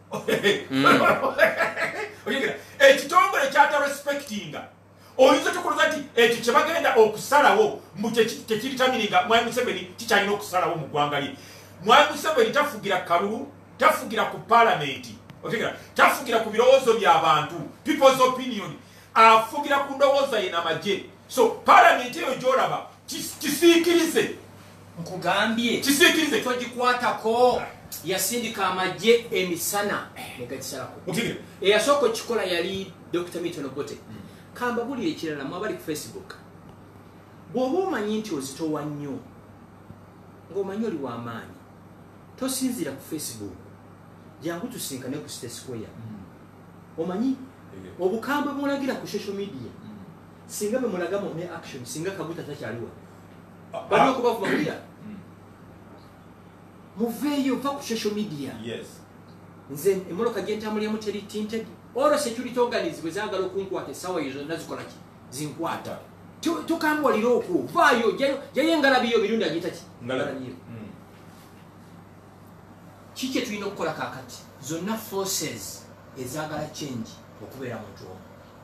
Otegera ekitongole kyata respectinga oyinza tukuluza nti ekyo kye bagenda okusalawo mu tekiritaminga Mwai Museveni kikyalina okusalawo mu ggwanga lye. Mwai Museveni tafugira kalulu, tafugira ku parliament, otegera tafugira ku birowoozo by'abantu, people's opinion, afugira ku ndowooza ye n'amagye. So parliament eyo gy'olaba kisiikirize. Nkugambye kisiikirize togikwatako. Yasindika amagye emisana negakisalako. Eyasooka okikola yali Dr. Milton Obote. Kamba buli ekirala mwabali ku Facebook. Bw'oba omanyi nti ozitowa nnyo ng'omanyi oli w'amaanyi tosinzira ku Facebook jangu tusinkane ku State Square. Omanyi obukambwe bw'olagira ku social media singa bwe mulagamu ne action singa Kaguta takyaliwa bali okubavumulira muveeyo va ku social media. Nze emmotoka gye ntambuliramu teri tinted. Oro security organization bwe zaagala okunkwata essaawa ezo zonna zikola ki zinkwata. Tukambwalira okwo vaayo jayo engalabiyo mirundi agiyita ki ngalabiyo. Kiki tulina okukola kaakati zonna forces ezaagala change okubeera muntu omu.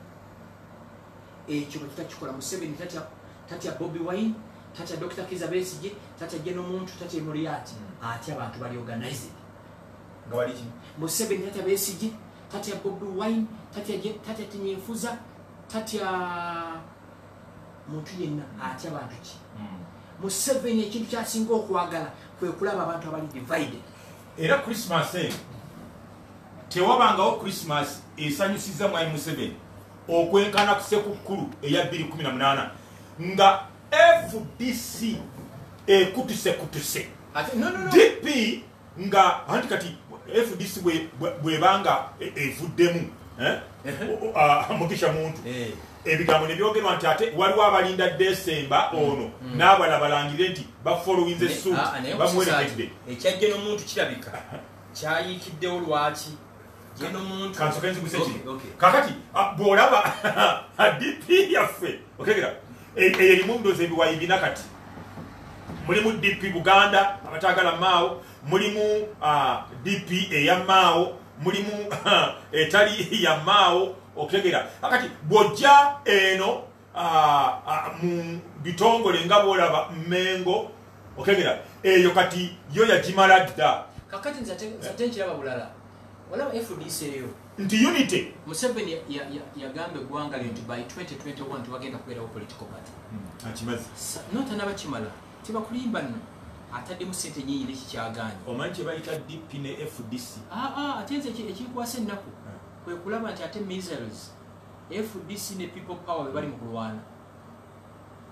Ekyo bwe tutakikola Museveni tatya Bobi Wine, tatya Dr. Kizza Besigye, tatya Jeno Muntu, tatya Muriati. Ate abantu bali organized. Nga wali ki? Museveni tatya Besigye, tatya Bobi Wine, tatya Tinyenfuza, tatya muntu yenna atya abantu ki. Museveni ekintu kyasinga okwagala kwe kulaba abantu abali divided. Era Christmas tewabangawo Christmas esanyusiza Mwai Museveni okwenkana ku Ssekukkulu eya 2018 nga FDC ekutuse. DP nga anti kati FDC bwebanga evuddemu Mugisha Muntu ebigambo ne byogerwa nti ate waliwo abalinda December ono n'abala balangire nti bafolowinze suit bamuwerekedde. Ekyajja n'omuntu kirabika kyayikiddewo lwaki Jeno Muntu kansokenzi guseki kakati bw'olaba DP yaffe otegera erimu ndoza ebiwayi bina kati mulimu DP Buganda abatagala Mao, mulimu DP eya Mao, mulimu etali ya Mao. Otegera akati bwojja eno mu bitongole nga bwolaba Mengo otegera eyo kati yo yagimala dda. Kakati nzate nkiraba bulala walaba FDC eyo nti unity Museveni yagambe eggwanga lyo nti by 2021 tubagenda kubeerawo political party. Akimazi notanaba kimala tibakulimba nno ataddemu ssente nyingi nekikyagaanye. Omanyi kye bayita DP ne FDC ate nze ekikwasa ennaku kwe kulaba nti ate measles FDC ne people power bali mu kulwana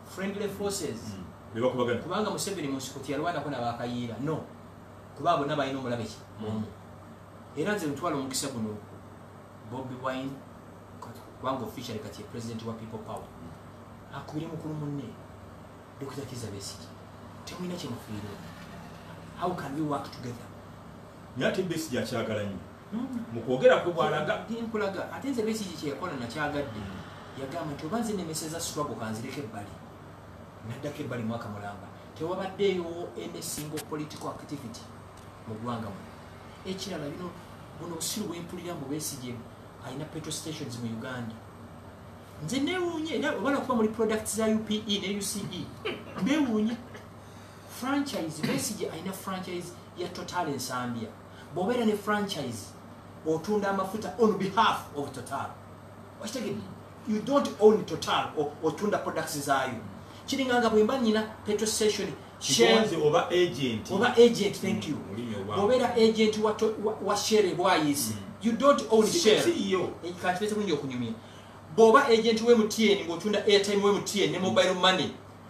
friendly forces kubanga Museveni Musikoti yalwanako n'abakayiira no kuba bonna balina omulabe ki omu era nze ntwala omukisa guno Bobi Wine kubanga officially kati ye president wa people power akubire mukulu munne Dr. Kizza Besigye temulina kye mufiirwa. How can we work together? Nyate Besigye akyagala nnyo mukwogera kwe bwalaga nkulaga ate nze Besigye kye yakola nakyagadde yagamba nti oba nze nemeseza struggle kanzireko ebbali naddako ebbali mwaka mulamba tewabaddeyo any single political activity mu ggwanga mu ekirala buno obusiru bwempulira mbu Besigye alina petrol stations mu Uganda nze neewuunye obala kuba muri products za UPE ne UCE neewuunye franchise Besigye alina franchise ya Total in Zambia bw'obeera ne franchise otunda amafuta on behalf of Total you don't own Total otunda products zaayo kiringanga bwemba nyina petrol station shares oba agent thank you bw'obeera agent wa share bwayisi you don't own share kanti bulungi okunyumya bw'oba agent we MTN ng'otunda airtime we MTN ne mobile money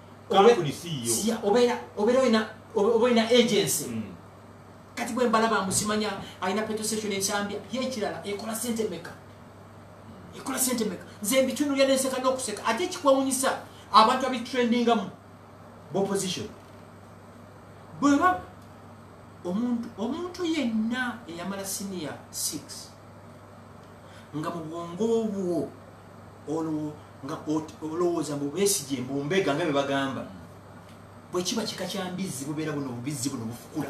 obeera agency kati bwe mbalaba musimanya alina petrol station in Zambia yekirala ekola sente meka nze ebitundu yaneseka n'okuseka ate kikwawunyisa abantu abitrendingamu opposition bweba omuntu yenna eyamala senior 6 nga mu bwongo obwo nga olowooza mbu Besigye mbumbega nga bwe bagamba bwe kiba kika kya mbizzi bubeera buno obubizzi buno bufukula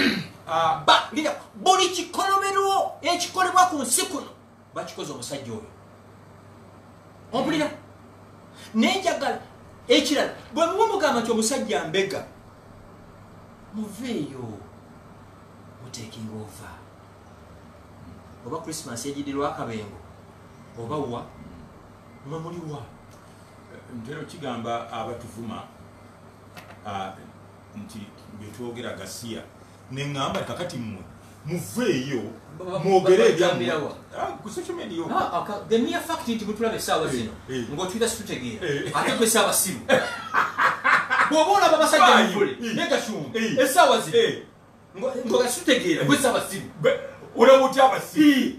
buli kikolobero ekikolebwa ku nsi kuno bakikoze omusajja oyo ompulira nenjagala ekirala bwe muba mugamba nti omusajja mbega muveeyo taking over oba Christmas ejidirwa akabengo oba wa mwamuliwa ntero kigamba abatuvuma nti betwogera gasiya nengamba kakati mmwe muveeyo mwogere ebyamirawa ku social media the mere fact nti butulabe sawa zino ng'otwita situtegeera ate gwe sawa simu bw'oba olaba basajja muvule negashumba esawa zino ng'ogasutegeera gwe sawa simu olaba otya abasimu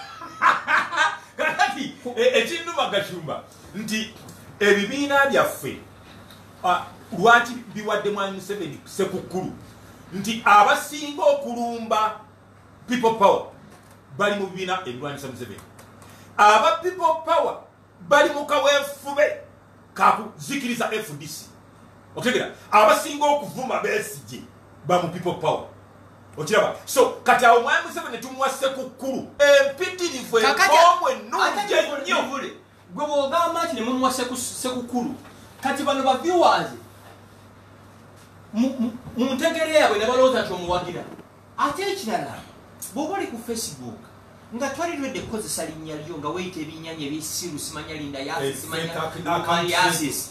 kakati ekinnuma gashumba nti ebibiina byaffe lwaki biwadde mwami Museveni sekukulu nti abasinga okulumba people power bali mu bibiina ebirwanyisa Museveni aba people power bali mu kaweefube kakuzikiriza FDC otegera abasinga okuvuma Besigye ba mu people power okiraba so kati awo mwami Museveni tumuwa sekukulu empitirivu ekomwe nunje nnyo gwe bw'ogamba nti ne mumuwa sekukulu kati bano ba viewers muntegere yabwe ne balowooza nti omuwagira ate ekirala bw'oba oli ku Facebook nga twalirwedde kukozesa linnya lyo nga weyita ebinyanya ebisiru simanya linda yasi simanya yasis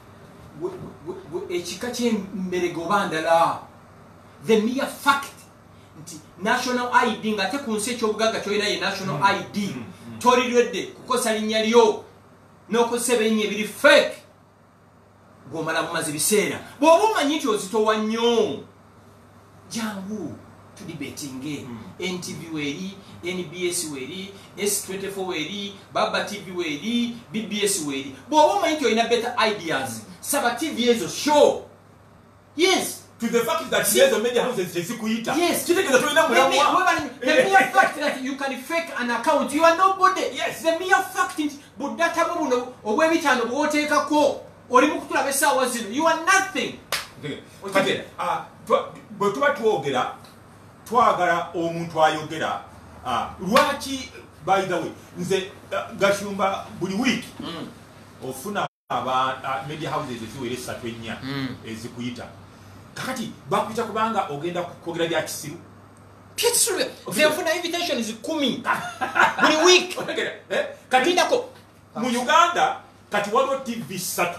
ekika ky'emmerege oba ndala the mere fact nti national ID nga ate ku nsi ekyobugagga kyolina ye national ID tolirwedde kukozesa linnya lyo n'okozesa ebinnya ebiri fake gw'omala bumaze biseera bw'oba omanyi nti ozitowa nnyo jangu tudibetinge NTV weri NBS weri S24 weri Baba TV weri BBS weri bw'oba omanyi nti olina better ideas saba TV ezo show yes to the fact that there's a media houses zikuyita yes kitegeza tulina mulamwa the mere fact that you can fake an account you are nobody yes the mere fact nti budata buno obw'ebitaano bw'oteekako oli mukutulaba essaawa zino you are nothing kati bwe tuba twogera twagala omuntu ayogera lwaki by the way nze gashumba buli week ofuna media houses eziwera 3-4 ezikuyita kakati bakuyita kubanga ogenda kwogera bya kisiru zenfuna invitation 10 buli week kati ndako mu Uganda kati waliwo TV 3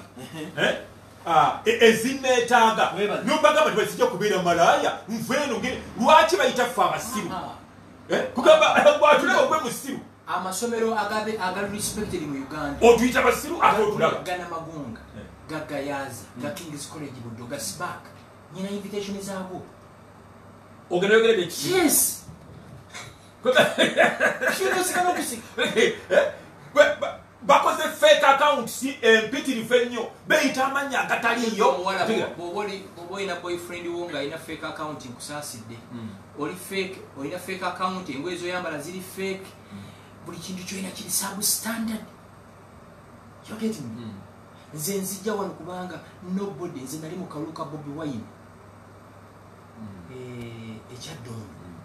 ezineetaaga nyombagamba tibazijja kubeera malaya nveeno lwaki bayita ffe abasiru kugamba bwatulaba gwe musiru amasomero agali respected mu Uganda otuyita basiru ate otulaba Gana Magunga Gagayaza, King's College, Budogas back. Nina invitation is our book. Yes. Because the fake account, see, pity revenue, Beitamania, Katali, boy in a boyfriend who in a fake account in Kusaside. Or fake, or in a fake account in Wezoyamba, Zili fake, but you can join a substandard. You're getting me? Zenzija wan kubanga, nobody, Zenarimu Kaluka Bobby Wine. A chadon.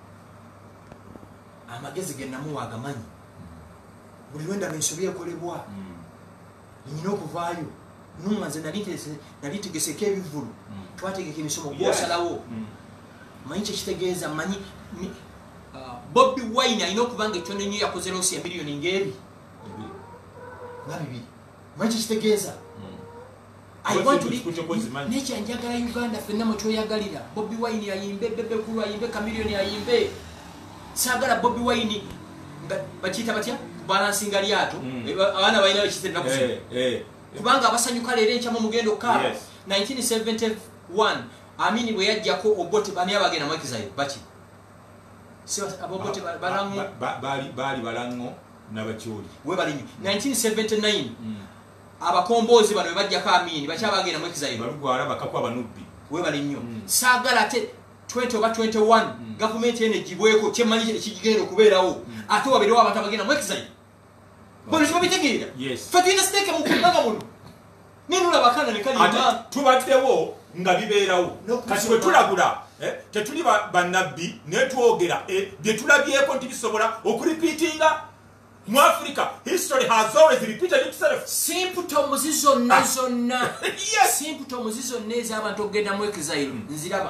Amagezi genamu agamanyi. Buli wenda bensobye kolebwa. Nyino kuvayo. Numanze nalitegese ebivulu. Twategeka emisomo gwosalawo. Manyi kitegeeza manyi Bobby Wine alina okubanga etono nnyo yakoze losi ya miliyoni ng'ebi. Nga bibiri. Manyi kitegeeza. I want to nature njagala Uganda fenna mutyoyagalira. Bobby Wine ayimbe bebe kulu ayimbe kamiliyoni ayimbe. Sagala Bobby Wine bachita batya balancing aliato abana bayina bakite nakuso kubanga abasanyuka lero encha mu mugendo ka 1971 amini bwe yajjako obote bani abagena mwekizayo bachi so abobote balango bali balango nabacyoli we balinyo 1979 abakombozi bano bajjako amini bachabagena mwekizayo balugwala bakakwa banubbi we balinyo sagala te 20 over 21 government energy bweko chemanyi ekigenda okubeerawo ate waberewo abantu abagenda mwekizayo bano kibabitegeera fatuyina steke mu kubanga muno ninula bakana ne kalima tubaddewo nga bibeerawo kati bwe tulagula tetuli bannabbi ne twogera bye tulabyeko nti bisobola okuripiitinga mu Africa. History has always repeated itself. Symptoms zonna zonna symptoms zonna ez'abantu okugenda mwekizayo nziraba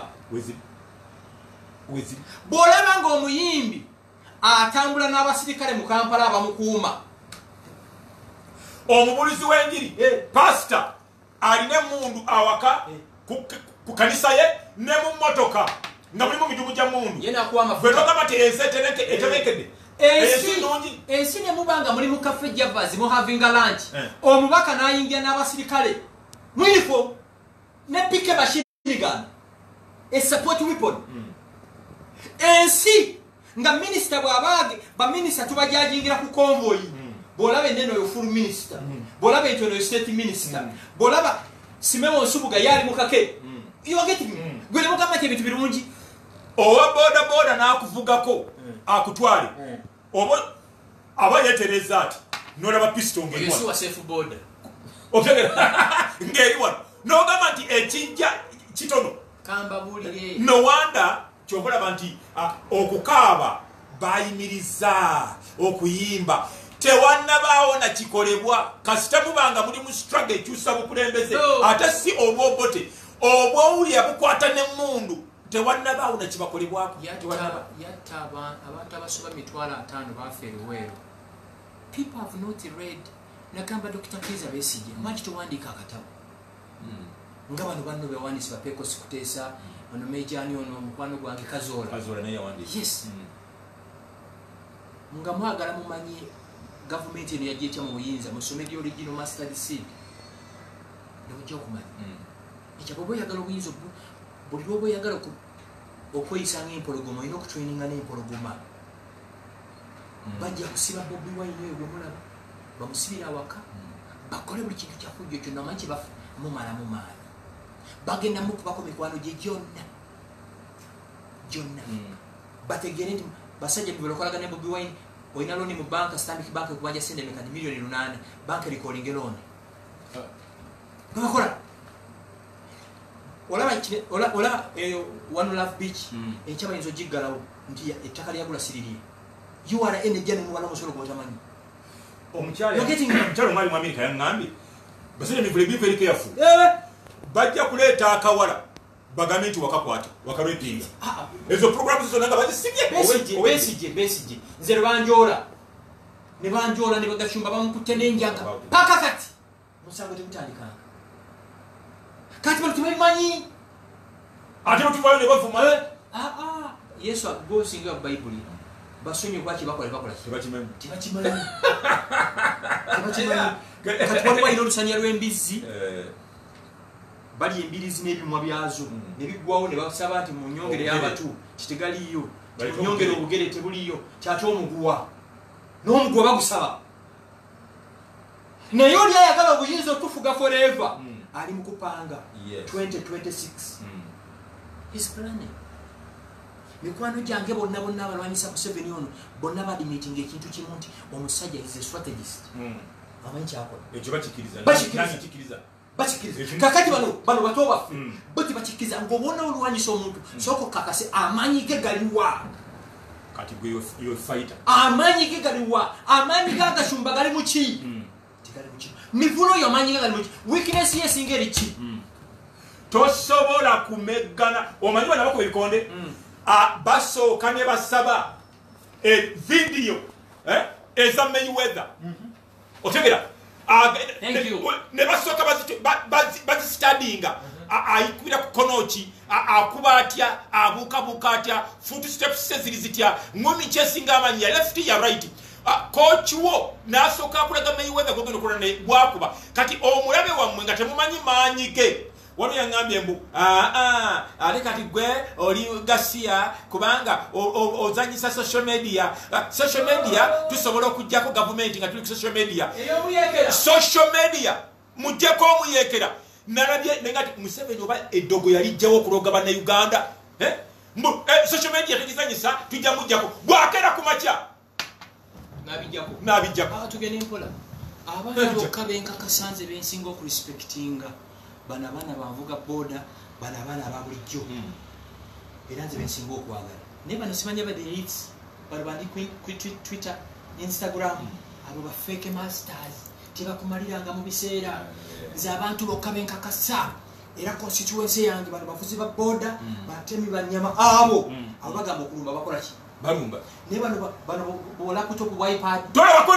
bw'olaba ng'omuyimbi atambula n'abasirikale mu Kampala abamukuuma omubulizi w'enjiri pastor alina emundu awaka ku kanisa ye ne mu mmotoka nga mulimu mijugu gya mundu bwe togamba ti eterekedde ensi ne mubanga muli mu cafe Javas mu having a lunch omubaka n'ayingira n'abasirikale mu uniform ne pike machine gun a support weapon ensi nga minister bw'abaage ba minister tubajajingira ku convoy bolaba neno yo full minister bolaba etono state minister bolaba Simeon Nsubuga yali mukake you are getting gwele mukama kye bitu birungi owa boda n'akuvugako akutwale obo abayetereza ati nolaba pistol ngeri yesu wa safe border ngeri wano n'ogamba nti ekijja kitono kamba bulire no wonder kyokolaba nti okukaaba bayimiriza okuyimba tewannabaawo na kikolebwa kasita mubanga muli mu struggle ekyusa bukulembeze ate si obwobote obwowulya bukwata n'emmundu tewannabaawo na kibakolebwako yatta abantu abasoba 5,000 bafeereweero. People have not read nagamba Dr. Kizza Besigye maki towandiika akatabo nga bano banno bewandiisi bapeeko sikuteesa ono mejani ono omukwano gwange Kazola naye yawandiika yes nga mwagala mumanyi government eno yagyetya mu buyinza musome the original mustard seed nojja okumanya ekyabo boyagala obuyinza buli lwoba oyagala okweyisa ng'empologoma olina okutraininga n'empologoma bajja kusiba Bobby Wine eyo gwemulaba bamusibira awaka bakole buli kintu kyafujjo kyonna amanyi kyebafu mumalamu maanyi bagenda mukubako mikwano gye gyonna bategere nti basajja bibulokolaga ne Bobby Wine olina looni mu banka Stanbic Bank kubanja sente mekadi miliyoni 8 banka erikolinge looni bakola olaba One Love Beach ekyaba yinza ogiggalawo nti ettaka lyagula siririye URA energy n'omubala omusolo gw'otamanyi omukyalo mwali mu Amerika yaŋŋambye basajja mivule be very careful bajja kuleeta akawala bagambe nti wakakwata wakalwepinga ezo programs zonna nga bazisibye Besigye nze ne banjoola ne bagacumba bamukutte n'enjaga paka kati musango temutandikanga kati bano tebabimanyi ate batuvayo ne bavuma Yesu agosinga mu Bayibuli basonyi kwaki bakola tebakimanyi kati waliwo alina olusanya lw'embizzi bali embirizi n'ebimwa byazo ne biggwawo ne basaba nti mu nnyongere y'abatu kitegaliyo nnyongere obugere tebuliyo kyate omuguwa n'omuguwa bagusaba naye oli ayagala obuyinza otufuga forever ali mu kupanga 2026 his planning mikwano gyange bonna abalwanyisa Museveni ono bonna badimitinga ekintu kimu nti omusajja is a strategist amanyi kyakola ekyo bakikiriza kakati bano bato baffe boti bakikiriza ng'obona olwanyisa omuntu soko kakase amanyi ge galiwa kati gwe yo fighter amanyi ge galiwa amanyi gagashumba gali muki tigali muki mivuno yo amanyi gali muki weakness yesinga eri ki tosobola kumeggana omanyi bana bako bikonde basooka ne basaba video eza Mayweather otegera ne basooka bazistudinga ayikwira ku konoki akuba atya abuukabuuka atya footsteps ziri zitya ngomi kyesinga amanyi ya left ya right coach wo n'asooka akulaga Mayweather gogenda okola ne bwakuba kati omulabe wammwe nga temumanyi maanyi ge wano yangambye mbu ate kati gwe oli Garcia kubanga ozanyisa social media tusobola okujjako gavumenti nga tuli ku social media mujjeko omuyekera nalabye nengati Museveni oba eddogo yalijjawo okuloga bannayuganda social media tegizanyisa tujja mujjako bwakera ku makya nabijjako tugende mpola abaana bokka benkakasanze bensinga okurespectinga bana banvuga boda bana ababulijjo era nze bensinga okwagala naye bano simanya ba deletes bano bandi ku Twitter Instagram abo ba fake masters tebakumaliranga mu biseera nze abantu bokka benkakasa era constituency yange bano bafuzi ba boda batemi banyama abo bagamba okulumba bakola ki balumba naye bano bola kutoku iPad tolabako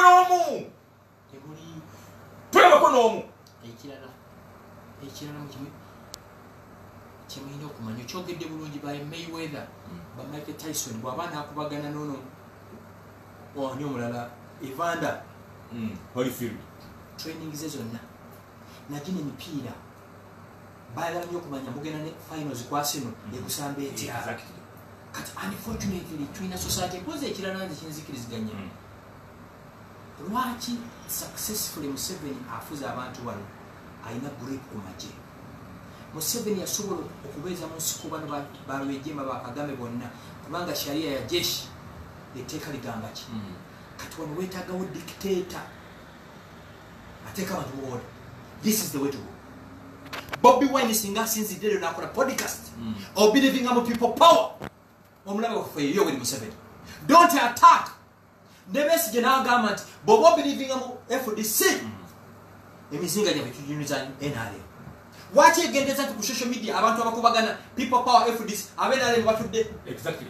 n'omu ekirala kimuyina okumanya okyogedde bulungi ba Mayweather ba Mike Tyson bw'aba naakubagana n'ono wani omulala Evander Holyfield training ze zonna nagina emipiira baagala nnyo okumanya mugenda ne finals ku Arsenal ekusamba etya kati unfortunately tulina society ekoze ekirala nze kinzikiriziganya lwaki successfully Museveni afuza abantu wano alina grip ku magye Museveni yasobola okubeeza mu nsiko bano balwejjema ba Kagame bonna kubanga sharia ya jeshi eteeka ligamba ki kati wano weetaagawo dictator ateeka abantu mu order. This is the way to go. Bobby Wine singa asinzidde lero n'akola podcast obelieving mu people power omulabe waffe Yoweri Museveni don't attack Besigye n'agamba nti bw'oba obelieving mu FDC emizinga gyabwe tuginyuza NRM lwaki egendeza nti ku social media abantu abakubagana people power FDC NRM batudde exactly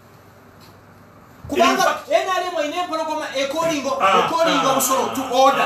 kubanga NRM ine empologoma ekolingo omusolo to order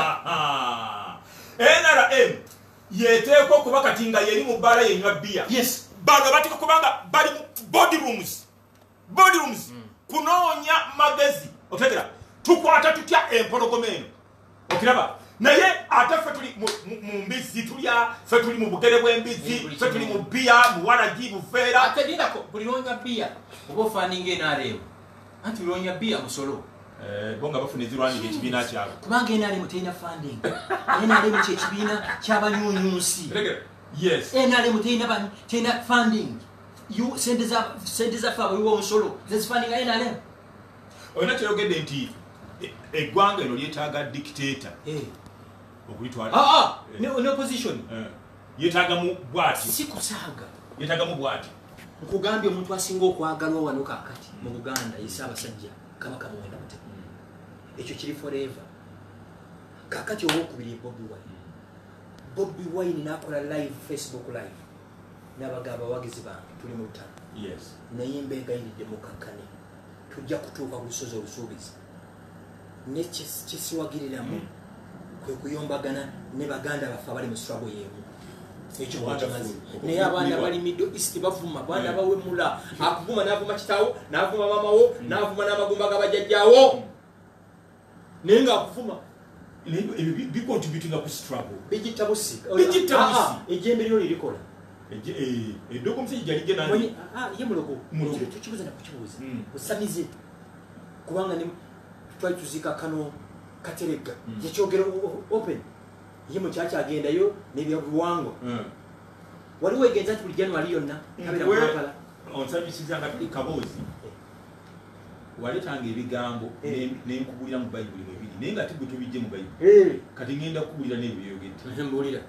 NRM yeteeko okuba kati nga yeri mu bbaala yenywa bbiya yes bano batika kubanga bali mu body rooms kunoonya magezi otegera tukwata tutya empologoma eno okiraba naye ate ffe tuli mu mbizi tulya ffe tuli mu bugere bw'embizi ffe tuli mu bbiya mu waragi bufeera ate lindako buli lwonya bbiya oba ofaaninga NRM anti lwonya bbiya musolo bonga bafuna ezirwanira ekibiina kyabwe kubanga NRM terina funding NRM kyekibiina ky'abanyuunyuusi yes NRM terina funding sente zaffe abayiwa omusolo zezifundinga NRM olina kyeyogedde nti eggwanga eno lyetaaga dictator okulitwala ne opposition yetaagamu bwati si kusaaga yetaagamu bwati nkugambye omuntu asinga okwagalwa wano kaakati mu Buganda ye Ssaabasajja Kabaka Muwenda Mutebi ekyo kiri forever kaakati owookubiri Bobby Wine n'akola live Facebook live n'abagamba abawagizi bange tuli mu lutalo naye embeega yiridde mukakkane tujja kutuuka ku lusozi olusuubizi ne kyesiwagiriramu kwe kuyombagana ne baganda baffe abali mu struggle yeemu ekyo wakimazi naye abaana bali Middle East bavuma baana bawemula akuvuma n'avuma kitaawo n'avuma maamawo n'avuma n'amagumba g'abajjajjaawo naye ng'akuvuma bicontributinga ku struggle bijjitta busi bijjitta busi ejjembe lyo lirikola eddogo omusajja jalige nange ye mulogo tukibuuza nakukibuuza osamize kubanga twali tuziika kano Katerega yekyogera open ye mukyakyagendayo n'ebyabuwangwa waliwo egenza nti buli January yonna abeera mu Kampala onsanyusiza nga tuli kaboozi waletanga ebigambo nenkubulira mu bayibuli mwebiri naye nga tibwe tubijje mu bayibuli kati ngenda kukubulira n'ebyo byogedde mbuulira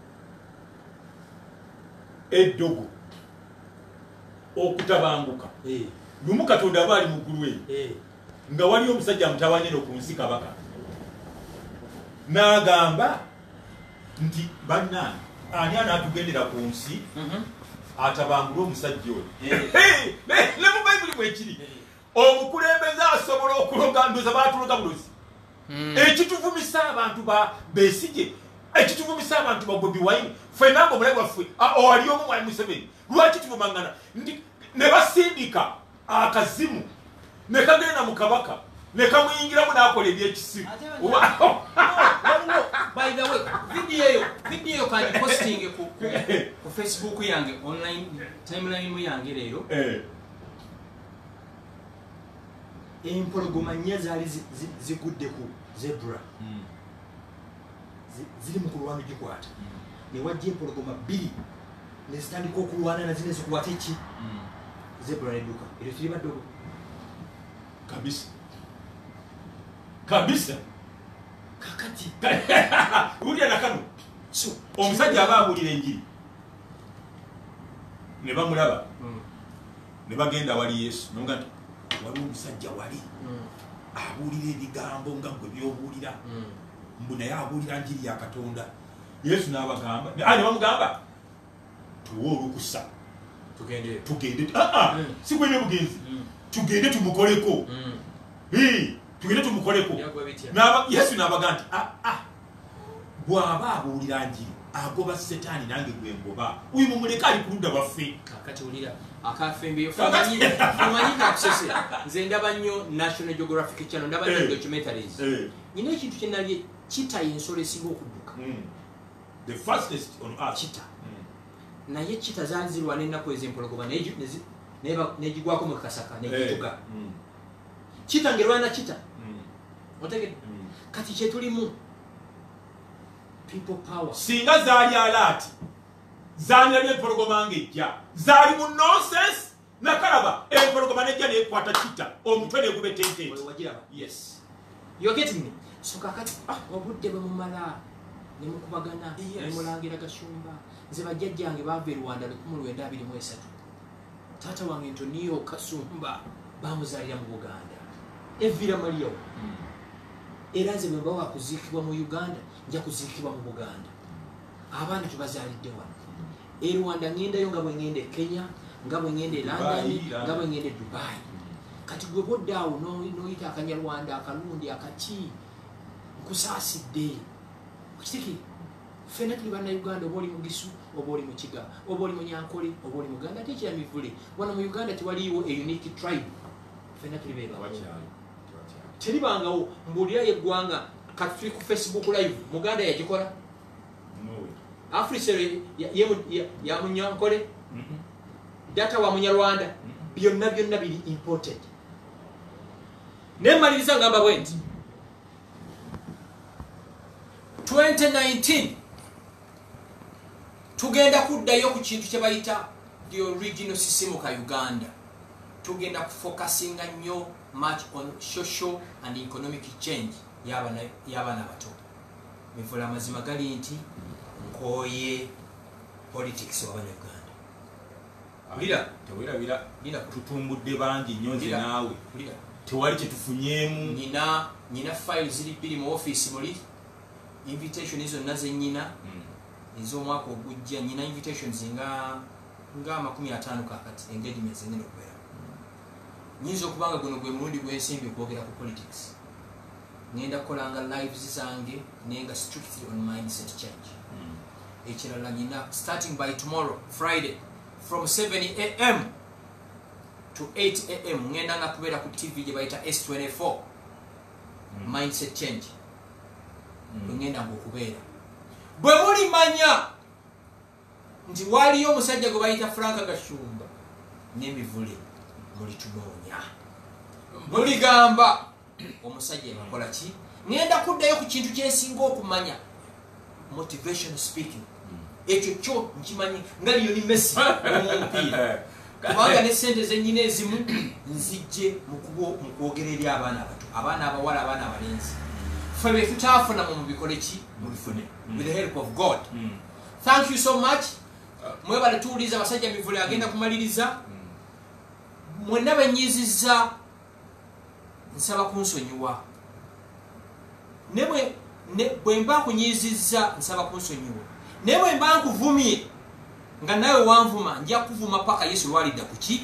eddogo okutabanguka lumu Katonda aba ali mu ggulu eyo nga waliyo omusajja amutawanira ku nsi kabaka n'agamba nti bannange ani anaatugendera ku nsi atabangula omusajja oyo ne mu bayibuli mwekiri omukulembeze asobola okuloga ndoza baatuloga bulozi ekituvumisa abantu ba Besigye ekituvumisa abantu ba Bobi Wine ffe nange omulayi waffe wali omu mwali Museveni lwaki tuvumangana ne basindika akazimu ne kagenda mu kabaka ne kamuyingiramu n'akola ebyekisiru by the way video kandi posting ku Facebook yange online timeline yange leero empologoma nnya zaali zigudde ku zebra ziri mu kulwana gikwata ne wajja empologoma bbiri ne zitandika okulwana na zine zikwata eki zebra nedduka eryo kiri baddogo kabisa kakati ulya nakano omusajja aba abuulira enjiri ne bamulaba ne bagenda wali Yesu nonga nti waliwo omusajja wali abuulira ebigambo nga gwe byobuulira mbu naye abuulira njiri ya Katonda. Yesu n'abagamba ne bamugamba tuwe olukusa tugende si gwe n'obugenzi tugende tumukoleko tugende tumukoleko. Yesu n'abagamba nti bw'aba abuulira njiri agoba Setaani nange gwe ngoba uyu mumuleka ali ku ludda lwaffe. Kakati ulira akafembe omanyi nakusese nze ndaba nnyo National Geographic Channel ndaba nnyo documentaries nyina ekintu kye nalye kita y'ensolo esinga okudduka the fastest on earth kita naye kita zaali zirwana ennaku ez'empologoma negigwako mu kasaka negituga kita ngerwana kita otegedde kati kyetulimu people power singa zaali alaati zanyalye empologoma ng'ejja zaali mu nonsense nakalaba empologoma nejja neekwata kita omutwe negubetente wagiraba. Yes, you get me. So kakati obudde bwe mumala ne mukubagana ne mulangira Gashumba nze bajjajjange baava e Rwanda 1923 taata wange Antonio Kasumba bamuzaalira mu Buganda evira Mario era nze bwe bawa kuziikibwa mu Uganda nja kuziikibwa mu Buganda abaana tubazaalidde wano e Rwanda ngendayo nga bwe ngende Kenya nga bwe ngende London nga bwe ngende Dubai kati gwe boddaawo noyita Akanyarwanda akalundi akaki nkusaasidde okiteki ffenna tuli bannayuganda oba oli Mugisu oba oli Mukiga oba oli Munyankole oba oli Muganda ate ekira Mivule wano mu Uganda tewaliiwo a unique tribe ffenna tuli bebawo teribangawo mbuulira yeggwanga kati tuli ku Facebook live Muganda yagikola Afrisere ya Munyankole data wa Munyarwanda byonna biri imported nemaliriza ngamba bwenti 2019 tugenda kuddayo ku kintu kye bayita the original system ka Uganda tugenda kufocusinga nnyo much on social and economic change y'abaana bato mivula amazima gali nti nkoye politics w'Abanyarwanda tewirabira tutumbudde bangi nnyo nze naawe tewali kyetufunyeemu nyina file ziri bbiri mu office muli invitation izo naze nyina ez'omwaka ogujja nyina invitations nga 50 kakati engagement zingenda okubeera nyinza okubanga guno gwe mulundi gw'ensimbi okwogera ku politics ngenda kukolanga lives zange nenga strictly on mindset change ekirala nyina starting by tomorrow Friday from 7 AM to 8 AM ngenda nga kubeera ku TV gye bayita S24 mindset change ngenda ngokubeera bwe muli manya nti waliyo omusajja gwe bayita Frank Gashumba n'emivule mulitunoonya muligamba omusajja yakola ki ngenda kuddayo ku kintu kyensinga okumanya motivation speaking ekyo kyo nkimanyi nga Lionel Messi omupiira kubanga ne sente zennyina ezimu nzijje mu kwogera eri abaana abato abaana abawala abaana abalenzi ffe be tutaafuna mu bikole ki mubifune with the help of God. Thank you so much. Mwebale tuuliza abasajja mivule agenda kumaliriza mwenna benyizizza nsaba kunsonyiwa bwe mba kunyizizza nsaba kunsonyiwa naye bwe mba nkuvumye nga nawe wanvuma nja kuvuma paka Yesu lwalidda ku ki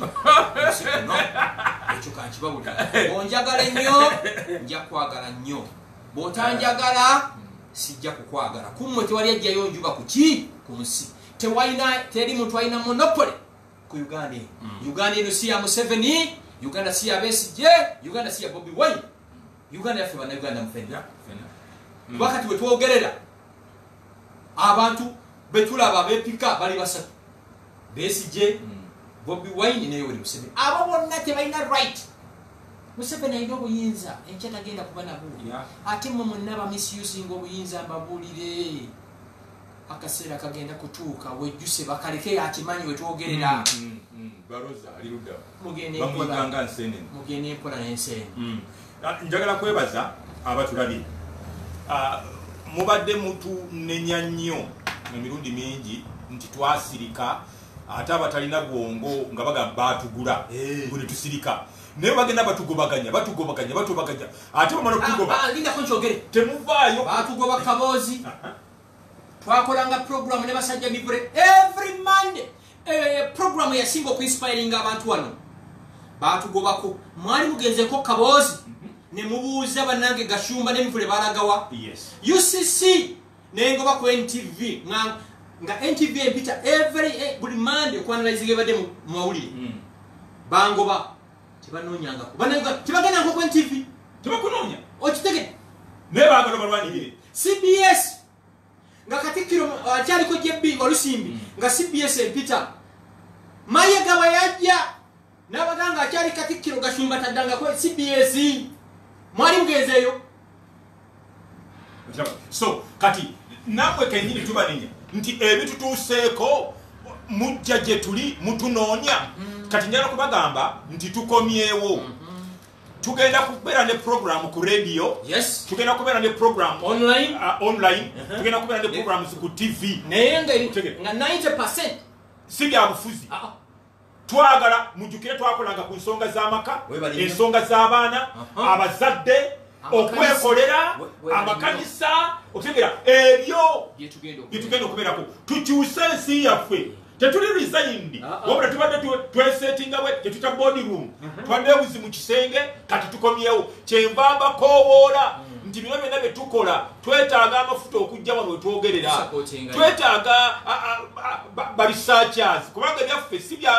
ekyo kankibabulira bw'onjagala nnyo nja kwagala nnyo bw'otanjagala sijja kukwagala kummwe tewali ajjayo njuba ku ki ku nsi teri muntu alina monopole ku Uganda eno. Uganda eno si ya Museveni, Uganda si ya Besigye, Uganda si ya Bobi Wine, Uganda yaffe bannayuganda mufenna wakati we twogerera abantu betulaba bepika bali basatu Besigye, Bobi Wine ne Yoweri Museveni. Abo bonna tebalina right. Museveni alina obuyinza enkya tagenda kuba nabo ate mmwe mwenna ba misusing obuyinza mbabuulire akaseera kagenda kutuuka wejjuse bakaleke akimanyi wetwogerera baroza aliruda mugende empola n'enseene. Njagala kwebaza abatulabi mubadde mutunenya nnyo emirundi mingi nti twasirika ate abatalina bwongo nga bagamba batugula ngo ne tusirika naye bagenda batugobaganya ate bamala okutugoba lindako nkyogere temuvaayo batugoba Kaboozi twakolanga program ne basajja mivule every Monday program yasinga okuinspiringa abantu wano batugobako mwali mugenzeko Kaboozi ne mubuuza bannange Gashumba ne mivule balagawa UCC nengoba ku NTV nga NTV empita buli Monday okuanalyze gebadde mu mawulire bangoba tebanonyangako tebagenda nko ku NTV tebakunoonya okitege naye baagala balwanirire CBS nga Katikkiro akyaliko JB Olusimbi nga CBS empita Mayiga bwe yajja n'abaganga akyali Katikkiro Gashumba taddanga ku CBS mwali mugezeeyo. So kati namwe kenyini tubanenya nti ebitutuuseeko mujja gye tuli mutunoonya kati njala kubagamba nti tukomyewo tugenda kubeera ne program ku radio tugenda kubeera ne program online tugenda kubeera ne programs ku TV naye nga 90% si bya bufuzi twagala mujjukire twakolanga ku nsonga z'amaka ensonga z'abaana abazadde okwekolera amakanisa otegera ebyo byetugenda okubeerako tukyuse ensi yaffe tetuli resigned wabula tubadde twesettinga bwe tetuta body room twadde buzi mu kisenge kati tukomyewo kyenva mbakowoola nti bino byonna bye tukola twetaaga amafuta okujja wano wetwogerera twetaaga ba researchers kubanga byaffe si bya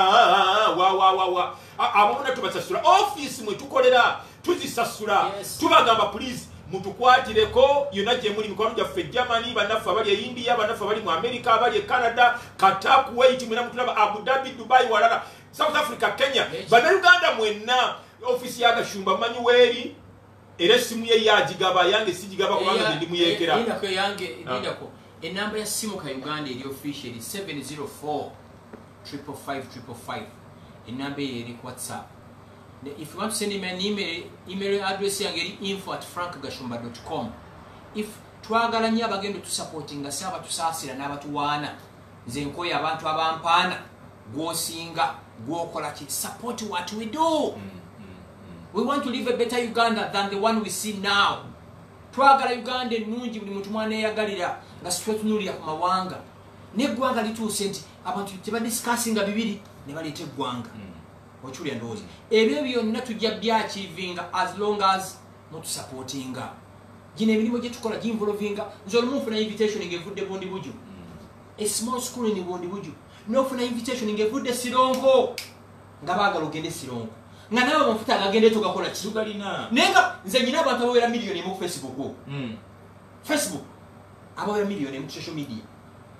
abona tubasasula office mwe tukolera tuzisasula tubagamba please mutukwatireko yonna gye muli mikwano gyaffe Germany bannaffe abali e India bannaffe abali mu America abali e Canada Qatar Kuwait mwena mutulaba Abu Dhabi Dubai walala South Africa Kenya bannayuganda mwenna ofisi ya Gashumba manyi weeri era essimu ye yagigaba yange sigigaba kubanga ndi muyeekera lindako enamba ya simu ka Uganda eri official 704 555 enamba eri ku WhatsApp. If you want to send him an email address yange info@frankgashumba.com. If twagala nnyo abagenda tusupportinga si abatusaasira n'abatuwaana nze nkoye abantu abampaana gwosinga gwokola ki support what we do. We want to live a better Uganda than the one we see now. Twagala Uganda ennungi buli muntu mwana eyagalira nga situetunulira ku mawanga n'eggwanga lituuse nti abantu tebadisikasinga bibiri ne baleeta eggwanga ochulya ndowooza ebyo byonna tujja byachievinga as long as mutusupportinga gino emirimu gye tukola ginvolvinga nze olumu nfuna invitation ngevudde Bondi Buju a small school in Bondi Buju nofuna invitation ngevudde Sironko nga baagala ogende Sironko nga nawe amafuta agagende tugakola kisugalina nenga nze nyina abantu abawera miliyoni mu Facebook Facebook abawera miliyoni mu social media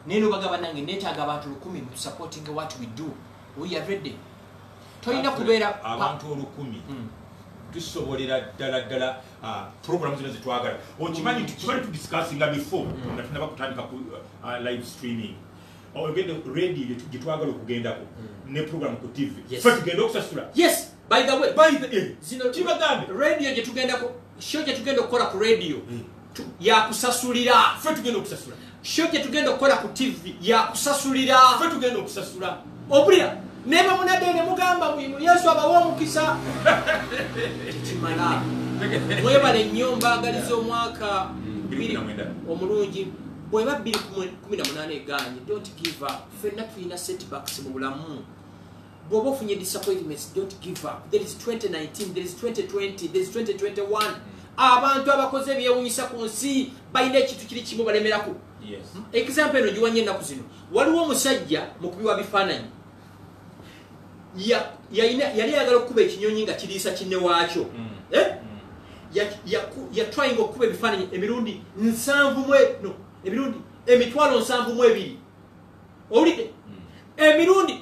neno bagaba nange neetaaga abantu 100 mu supporting what we do. We are ready. Toyina kubeera abantu 100 tusobolera ddala program zino zetwagala. Okimanyi tukibali tudiscussinga before nga tunaba kutandika ku live streaming. Ogende radio gitwagala okugendako ne program ku TV. Fe tugenda okusasula. Yes, by the way, zino radio gye tugendako, show gye tugenda okukola ku radio ya kusasulira. Fe tugenda okusasula. Show gye tugenda okukola ku TV ya kusasulira. Fe tugenda okusasula. Obulira neba munade ne mugamba mu Yesu abawo omukisa. Kimala. Mwebale nnyo mbagaliza omwaka 2019 omulungi. Bweba 2018 eganye, don't give up. Fenna tulina setbacks mu bulamu. Bwoba ofunye disappointments, don't give up. There is 2019, there is 2020, there is 2021. Abantu abakoze ebyewunyisa ku nsi balina ekintu kiri kimu balemerako. Yes. Example eno giwanye ennaku zino. Waliwo omusajja mu kubiwa bifaananyi. Yali ayagala okukuba ekinyonyi nga kiriisa kinne waakyo. Ya trying okukuba ebifaananyi emirundi 7 emirundi 7,200. Owulidde? Emirundi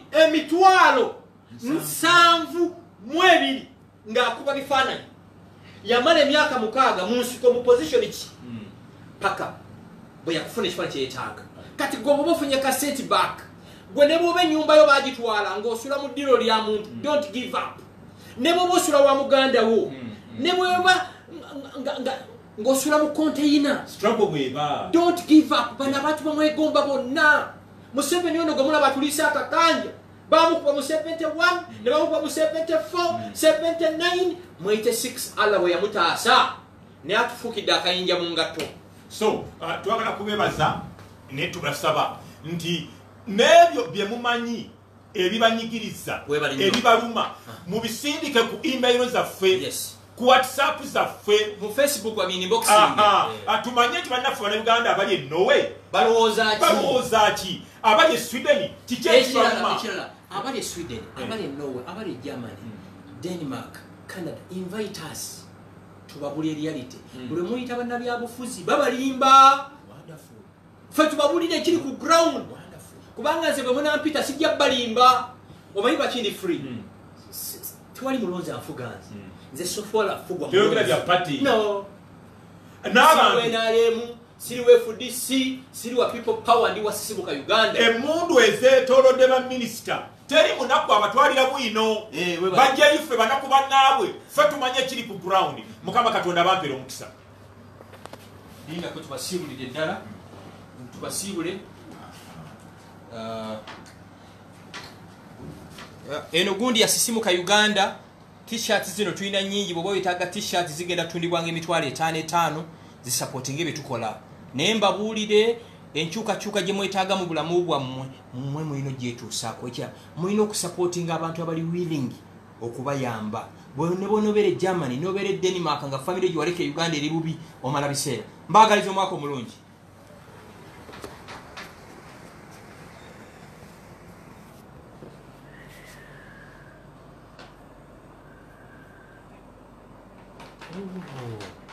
7,200 ng'akuba bifaananyi. Yamala emyaka 6 mu nsiko mu position ki? Paka bwe yakufuna ekifaananyi kye yeetaaga. Kati gwe oba ofunye ka setback, gwe ne bw'oba ennyumba yo baagitwala ng'osula mu ddiro lya muntu, don't give up. Ne bw'oba osula wa muganda wo, ne bw'oba ng'osula mu container, struggle bweba, don't give up. Bano abantu bamwegomba bonna. Museveni ono gwe mulaba tuliisa akakanja, bamukuba mu 71, ne bamukuba mu 74, 79, mu 86 Allah bwe yamutaasa ne atufuukidde akayinja mu ngatto. So twagala kubebaza ne tubasaba nti n'ebyo bye mumanyi ebibanyigiriza ebibaluma mubisindike ku email zaffe, ku WhatsApp zaffe, mu Facebook wa inbox. Tumanye nti bannaffe bannayuganda abali e Norway balowooza ki, abali e Sweden kiki ekibaluma, abali e Sweden, abali e Norway, abali e Germany, Denmark, Canada, invite us tubabulire reality. Buli muyita bannabyabufuzi babalimba, ffe tubabulire ekiri ku ground. Kubanga nze bwe munampita sijja balimba. Omanyi bakindi free. Tewali mulonzi anfuga nze. Nze sofola afugwa. Byogera bya party. No. N'abantu NRM, siri wa FDC, siri wa People Power ndi wasisimuka Uganda. Emundu ezeetoolodde ba minisita teri munaku abatwalira bwino. Bajja ife banaku bannaabwe ffe tumanye ekiri ku ground. Mukama Katonda bampeera omukisa. Linga ko tubasiibulire ddala. Tubasiibule. Eno gundi yasisimuka Uganda. T-shirts zino tulina nyingi, bwoba oyetaaga t-shirts zigenda tundibwanga emitwalo 5 zisupporting ebyo tukola. Naye mbabuulire enkyukakyuka gye mwetaaga mu bulamu bwammwe, mmwe mulina gyetuusaako. Mulina okusupportinga abantu abali willing okubayamba. Bwe onobeera Germany n'obeera Denmark nga family gye waleka Uganda eri bubi omala biseera. Mbaagaliza omwaka omulungi. Oh.